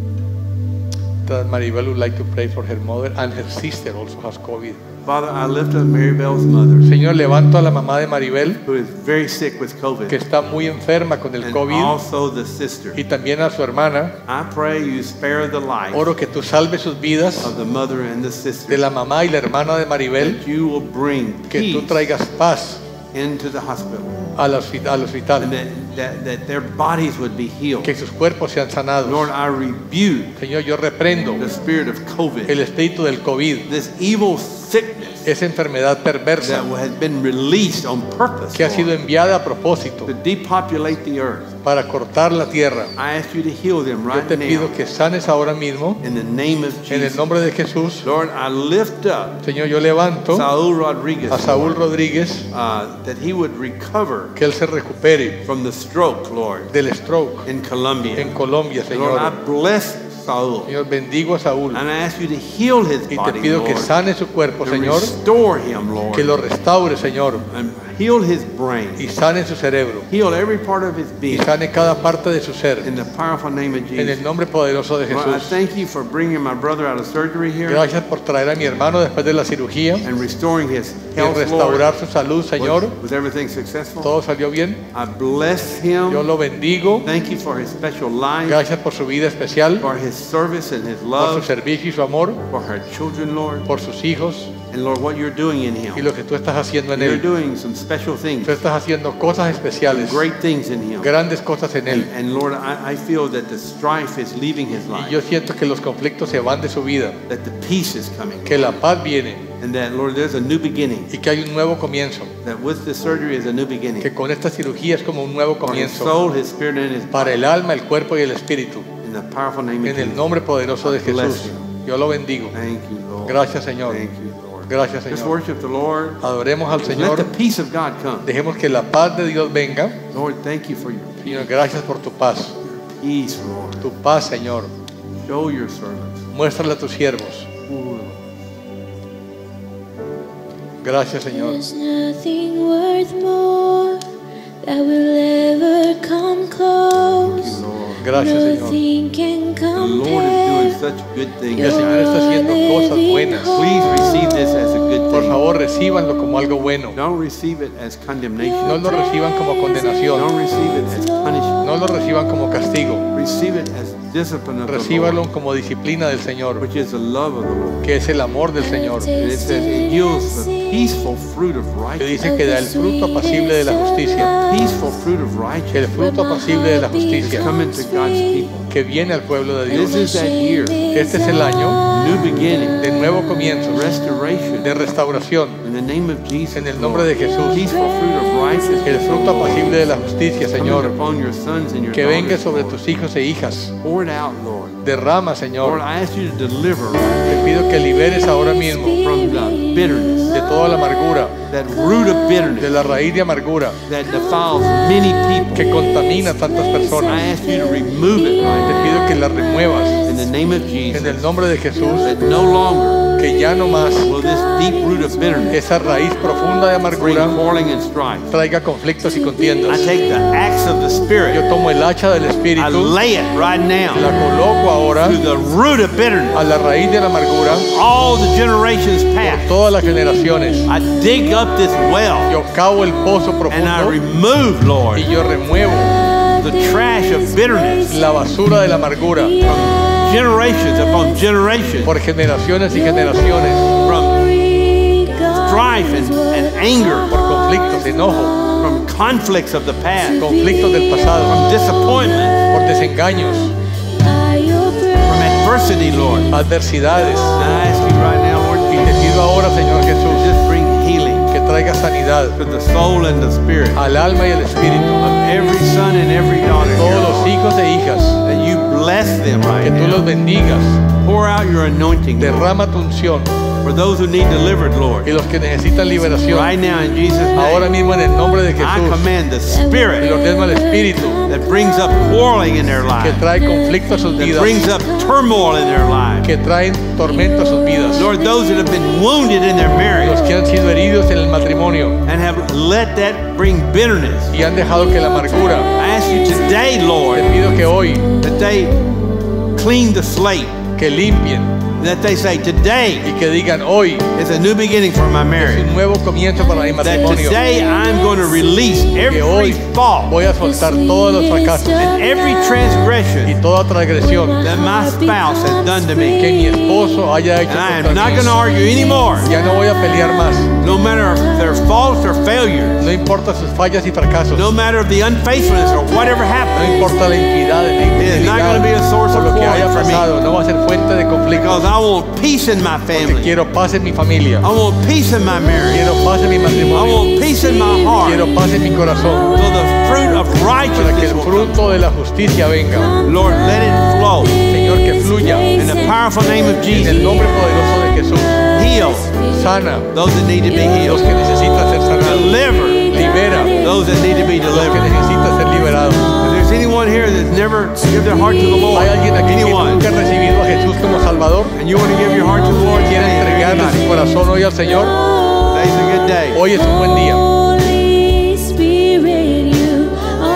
S2: That Maribel would like to pray for her mother and her sister also has COVID.
S1: Father, I lift up Maribel's mother,
S2: Señor, levanto a la mamá de Maribel,
S1: who is very sick with
S2: que
S1: COVID,
S2: está muy enferma con el
S1: and
S2: COVID,
S1: also the sister.
S2: y también a su hermana.
S1: I pray you spare the life
S2: Oro que tú salves sus vidas,
S1: of the mother and the
S2: de
S1: sister,
S2: la mamá y la hermana de Maribel,
S1: that you will bring
S2: que tú
S1: peace
S2: traigas paz
S1: into the hospital,
S2: al
S1: and
S2: hospital,
S1: that their bodies would be healed.
S2: que sus cuerpos sean sanados.
S1: Lord, I rebuke
S2: Señor, yo reprendo
S1: the spirit of
S2: el
S1: COVID,
S2: espíritu del COVID,
S1: this evil sickness
S2: esa enfermedad perversa
S1: that has been released on purpose,
S2: que ha sido
S1: Lord,
S2: enviada a propósito
S1: to depopulate the earth.
S2: para cortar la tierra.
S1: I ask you to heal them
S2: Yo
S1: right
S2: te pido
S1: now
S2: que sanes ahora mismo
S1: in the name of
S2: en el
S1: Jesus.
S2: nombre de Jesús.
S1: Lord, I lift up
S2: Señor, yo levanto
S1: Saul Rodriguez,
S2: a Saúl
S1: Lord,
S2: Rodríguez,
S1: that he would recover
S2: que él se recupere
S1: from the stroke, Lord,
S2: del stroke
S1: in Colombia.
S2: en Colombia,
S1: Lord, I
S2: Señor.
S1: bless Saul,
S2: Señor, bendigo a Saúl
S1: and I ask you to heal his
S2: y te
S1: body,
S2: pido que
S1: Lord,
S2: sane su cuerpo,
S1: to
S2: Señor,
S1: restore him, Lord,
S2: que lo restaure, Señor,
S1: and heal his brain,
S2: y sane su cerebro
S1: heal every part of his
S2: y
S1: being
S2: sane cada parte de su ser
S1: in the powerful name of
S2: en el
S1: Jesus.
S2: nombre poderoso de
S1: Lord, I
S2: Jesús.
S1: thank you for bringing my brother out of surgery here
S2: Gracias por traer a mi hermano después de la cirugía
S1: and restoring his
S2: y
S1: health, Lord.
S2: restaurar su salud, Señor.
S1: Was everything successful?
S2: Todo salió bien.
S1: I bless
S2: Yo
S1: him.
S2: lo bendigo.
S1: Thank you for his special life,
S2: Gracias por su vida especial,
S1: for his service and his
S2: por su
S1: love,
S2: servicio y su amor,
S1: for her children, Lord,
S2: por sus hijos
S1: and Lord, what you're doing in
S2: y
S1: him.
S2: lo que tú estás haciendo en
S1: You're
S2: él.
S1: doing some special things,
S2: Tú estás haciendo cosas especiales,
S1: great things in him.
S2: grandes cosas en él.
S1: And Lord, I feel that the strife is leaving his
S2: Y
S1: life,
S2: yo siento que los conflictos se van de su vida,
S1: that the peace is coming,
S2: que la paz viene
S1: and that, Lord, there's a new beginning,
S2: y que hay un nuevo comienzo,
S1: that with this surgery is a new beginning
S2: que con esta cirugía es como un nuevo
S1: for his
S2: comienzo
S1: soul, his spirit, and his
S2: para
S1: body.
S2: el alma, el cuerpo y el espíritu.
S1: In the powerful name of
S2: En el
S1: Jesus.
S2: nombre poderoso de
S1: Bless
S2: Jesús.
S1: him.
S2: Yo lo bendigo.
S1: Thank you, Lord.
S2: Gracias, Señor.
S1: Thank you, Lord.
S2: Gracias,
S1: Let's
S2: Señor.
S1: worship the Lord.
S2: Adoremos al
S1: Let the
S2: Señor.
S1: peace of God come.
S2: Dejemos que la paz de Dios venga.
S1: Lord, thank you for your
S2: Señor, gracias por tu paz.
S1: peace, Lord.
S2: Tu paz, Señor.
S1: Show your servants.
S2: Muéstrala a tus siervos. Gracias, Señor.
S3: There's nothing worth more that will ever come
S1: Thank
S3: close.
S1: you, Lord.
S2: Gracias, Señor.
S3: Nothing can
S1: The Lord is doing
S3: compare.
S1: such good things.
S2: El Señor está haciendo cosas buenas.
S1: Please receive this as a good
S2: Por
S1: thing.
S2: favor, recíbanlo como algo bueno.
S1: Don't receive it as condemnation.
S2: No lo reciban como condenación.
S1: Don't receive it as punishment.
S2: No lo reciban como castigo.
S1: Receive it as discipline of the
S2: Recíbalo
S1: Lord,
S2: como disciplina del Señor,
S1: which is the love of the Lord.
S2: que es el amor del Señor.
S1: It says it yields the peaceful fruit of
S2: Que
S1: righteousness.
S2: dice que da el fruto apacible de la justicia.
S1: Peaceful fruit of
S2: El
S1: righteousness
S2: fruto apacible de la
S1: is
S2: justicia
S1: coming to God's people.
S2: que viene al pueblo de
S1: This
S2: Dios.
S1: is that year.
S2: Este es el año
S1: New beginning.
S2: de nuevo comienzo,
S1: Restoration.
S2: de restauración.
S1: In the name of Jesus.
S2: En el nombre de Jesús.
S1: Peaceful fruit of righteousness.
S2: El fruto apacible de la justicia,
S1: Coming
S2: Señor.
S1: upon your sons and your
S2: Que venga
S1: daughters,
S2: sobre
S1: Lord.
S2: tus hijos e hijas.
S1: Pour it out, Lord.
S2: Derrama,
S1: Lord,
S2: Señor.
S1: I ask you to deliver
S2: Te pido que liberes ahora mismo
S1: from the bitterness,
S2: de toda la amargura,
S1: that root of
S2: de
S1: bitterness
S2: la raíz de amargura
S1: that defiles many people.
S2: que contamina a tantas personas.
S1: I ask you to remove it
S2: Te
S1: right
S2: pido que la remuevas
S1: now in the name of
S2: en
S1: Jesus.
S2: el nombre de Jesús,
S1: That no longer
S2: que ya no más
S1: will this deep root of bitterness
S2: esa raíz profunda de
S1: bring
S2: amargura
S1: quarreling and strife.
S2: traiga conflictos y
S1: I
S2: contiendas.
S1: take the axe of the
S2: Yo
S1: Spirit,
S2: tomo el hacha del
S1: I
S2: Espíritu,
S1: lay it right
S2: la
S1: now
S2: coloco ahora
S1: to the root of bitterness.
S2: a la raíz de la amargura
S1: All the generations
S2: por
S1: past,
S2: todas las generaciones.
S1: I dig up this well
S2: Yo cavo el pozo
S1: and I
S2: profundo
S1: remove, Lord,
S2: y yo remuevo
S1: the trash of bitterness,
S2: la basura de la amargura,
S1: generations upon generations,
S2: por generaciones y generaciones,
S1: from strife and anger,
S2: por conflictos, enojo,
S1: from conflicts of the past,
S2: conflictos del pasado,
S1: from disappointment,
S2: por desengaños,
S1: from adversity, Lord.
S2: adversidades.
S1: And I ask you right now, Lord
S2: Y te pido ahora, Señor Jesús,
S1: just bring healing
S2: que traiga sanidad
S1: to the soul and the spirit
S2: al alma y al espíritu,
S1: of every son and every daughter
S2: todos
S1: here,
S2: los
S1: Lord.
S2: hijos e hijas,
S1: That you bless them
S2: que
S1: right
S2: tú los
S1: now.
S2: bendigas,
S1: Pour out your anointing, Lord,
S2: derrama tu unción
S1: for those who need delivered, Lord.
S2: y los que necesitan liberación.
S1: Right now, in Jesus'
S2: Ahora
S1: name,
S2: mismo en el nombre de
S1: I
S2: Jesús,
S1: command the
S2: y
S1: spirit
S2: ordeno al espíritu
S1: that brings up quarreling in their
S2: que
S1: lives,
S2: trae conflicto a sus
S1: that
S2: vidas,
S1: brings up turmoil in their lives.
S2: que traen tormento a sus vidas,
S1: Lord, those that have been wounded in their
S2: los
S1: marriage
S2: que han sido heridos en el matrimonio
S1: and have let that bring bitterness.
S2: y han dejado que la amargura.
S1: I ask you today, Lord,
S2: Te pido que hoy,
S1: that they clean the slate,
S2: que limpien
S1: that they say, today
S2: y que digan hoy
S1: is a new beginning for my
S2: es
S1: marriage.
S2: un nuevo comienzo para mi
S1: That
S2: matrimonio,
S1: today I'm going to release
S2: que
S1: every
S2: hoy
S1: fault
S2: voy a soltar todos los fracasos
S1: and every
S2: y
S1: transgression
S2: toda transgresión
S1: that my spouse has done to me.
S2: que mi esposo haya hecho
S1: And I am
S2: contra
S1: not
S2: mí.
S1: going to argue anymore,
S2: Ya no voy a pelear más,
S1: no matter if their faults or failures,
S2: no importa sus fallas y fracasos,
S1: no matter of the unfaithfulness or whatever
S2: no
S1: happened,
S2: importa la infidelidad,
S1: It is not going to be a source
S2: por
S1: of
S2: lo que haya
S1: quarreling for me.
S2: pasado, no va a ser fuente de conflicto,
S1: because I want peace in my
S2: porque
S1: family.
S2: quiero paz en mi familia,
S1: I want peace in my marriage.
S2: quiero paz en mi
S1: I
S2: matrimonio,
S1: want peace in my heart.
S2: quiero paz en mi corazón,
S1: So the fruit of
S2: para que
S1: righteousness
S2: el
S1: will come.
S2: fruto de la justicia venga.
S1: Lord, let it flow.
S2: Señor, que fluya
S1: In the powerful name of
S2: en el
S1: Jesus,
S2: nombre poderoso de Jesús.
S1: heal
S2: Sana
S1: those that need to be
S2: los
S1: healed.
S2: que necesitan ser sanados,
S1: Deliver
S2: libera
S1: those that need to be
S2: los que
S1: delivered.
S2: necesitan ser liberados.
S1: If there's anyone here that's never given their heart to the Lord,
S2: ¿Hay alguien aquí que
S1: anyone,
S2: nunca ha recibido a Jesús como Salvador?
S1: and you want to give your heart to the Lord,
S2: ¿Quiere
S1: today,
S2: entregarle su
S1: anybody,
S2: corazón hoy al Señor?
S1: today's a good day.
S2: Hoy es un buen día.
S3: Holy Spirit, you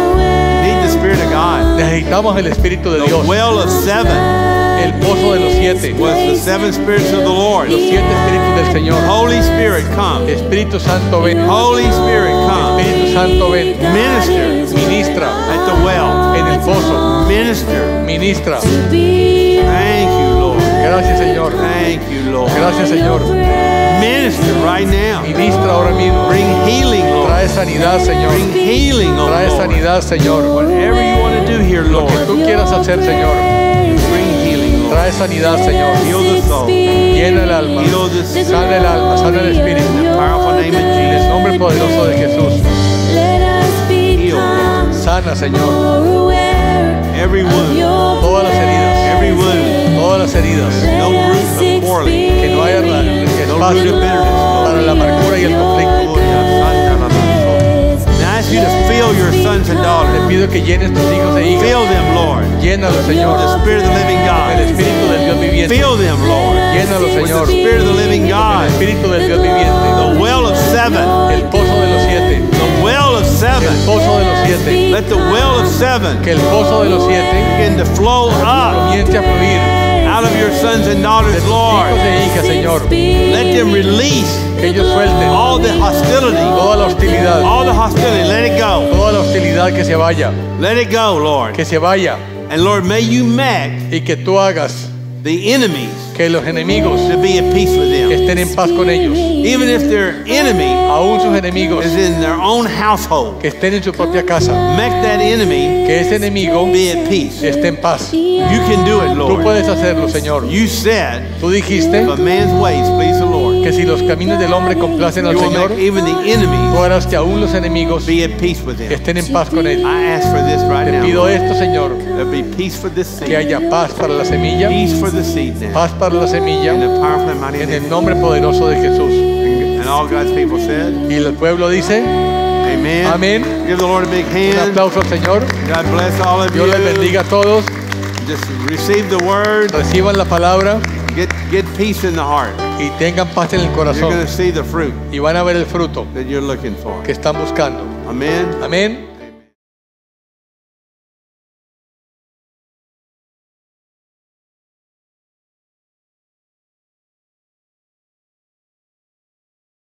S3: are
S1: Need the Spirit of God.
S2: Necesitamos el Espíritu de
S1: The
S2: Dios.
S1: well of seven
S2: El pozo de los siete.
S1: was the seven spirits of the Lord.
S2: Los siete espíritus del Señor.
S1: Holy Spirit, come.
S2: Espíritu Santo, ven.
S1: Holy Spirit, come.
S2: Espíritu Santo, ven.
S1: Minister
S2: Ministra
S1: at the well.
S2: en el pozo.
S1: Minister.
S2: Ministra.
S1: Thank you, Lord.
S2: Gracias, Señor.
S1: Thank you, Lord.
S2: Gracias, Señor.
S1: Minister right now.
S2: Ministra ahora mismo.
S1: Bring healing, Lord.
S2: Trae sanidad, Señor.
S1: Bring healing, oh
S2: Trae
S1: Lord.
S2: sanidad, Señor.
S1: Whatever you want to do here,
S2: Lo
S1: Lord,
S2: que tú quieras hacer, Señor.
S1: bring healing, Lord.
S2: Trae sanidad, Señor.
S1: Heal the soul.
S2: Llena el alma.
S1: Heal the sick.
S2: Sana el alma, sana el espíritu.
S1: In the powerful name of
S2: En el
S1: Jesus.
S2: nombre poderoso de Jesús.
S1: Heal, Lord.
S2: Sana, Señor.
S1: Every wound.
S2: Todas las heridas.
S1: Every wound.
S2: Todas las heridas.
S1: No root of quarreling.
S2: Que no haya
S1: No root of
S2: espacio
S1: bitterness,
S2: para
S1: Lord.
S2: la amargura y el conflicto.
S1: Now I ask you to fill your sons and
S2: Te
S1: daughters.
S2: pido que llenes tus hijos e hijas.
S1: Fill them, Lord.
S2: Llénalos, Señor.
S1: The Spirit of the living
S2: El
S1: God.
S2: Espíritu del Dios viviente.
S1: Fill them, Lord.
S2: Llénalos,
S1: With
S2: Señor.
S1: the Spirit of the living
S2: El
S1: God.
S2: Espíritu del Dios viviente.
S1: The well of seven.
S2: El pozo de los siete.
S1: The well of
S2: El
S1: seven.
S2: pozo de los siete.
S1: Let the well of seven
S2: Que el pozo de los siete
S1: begin to flow up
S2: comience a fluir
S1: out of your sons and
S2: de
S1: daughters,
S2: tus
S1: Lord.
S2: hijos e hijas, Señor.
S1: Let them release
S2: Que ellos suelten
S1: all the hostility.
S2: toda la hostilidad.
S1: All the hostility. Let it go.
S2: Toda la hostilidad que se vaya.
S1: Let it go, Lord.
S2: Que se vaya.
S1: And Lord, may you make
S2: Y que tú hagas
S1: the enemies
S2: que los enemigos
S1: to be at peace with them.
S2: estén en paz con ellos.
S1: Even if their enemy
S2: Aún sus enemigos
S1: is in their own household,
S2: que estén en su propia casa.
S1: make that enemy
S2: Que ese enemigo
S1: be at peace.
S2: esté en paz.
S1: You can do it,
S2: Tú
S1: Lord.
S2: puedes hacerlo, Señor.
S1: You said,
S2: Tú dijiste
S1: if a man's ways please the Lord,
S2: que si los caminos del hombre complacen al
S1: you will
S2: Señor,
S1: make even the
S2: tú
S1: enemies
S2: harás que aún los enemigos
S1: be at peace with him.
S2: estén en paz con él.
S1: I ask for this right
S2: Te
S1: now.
S2: pido
S1: Lord.
S2: esto, Señor,
S1: There'll be peace for this
S2: que
S1: seed.
S2: haya paz para la semilla,
S1: Peace for the seed now.
S2: paz para la semilla,
S1: In the powerful and mighty
S2: en
S1: name.
S2: el nombre poderoso de Jesús.
S1: And all God's people said,
S2: Y el pueblo dice,
S1: Amen.
S2: Amén.
S1: Give the Lord a big
S2: un
S1: hand.
S2: aplauso al Señor.
S1: God bless all of
S2: Dios les
S1: you.
S2: bendiga a todos.
S1: Just receive the word.
S2: Reciban la palabra
S1: Get peace in the heart.
S2: y tengan paz en el
S1: You're going
S2: corazón.
S1: to see the fruit
S2: Y van a ver el fruto
S1: that you're looking for.
S2: que están buscando.
S1: Amen.
S2: Amén.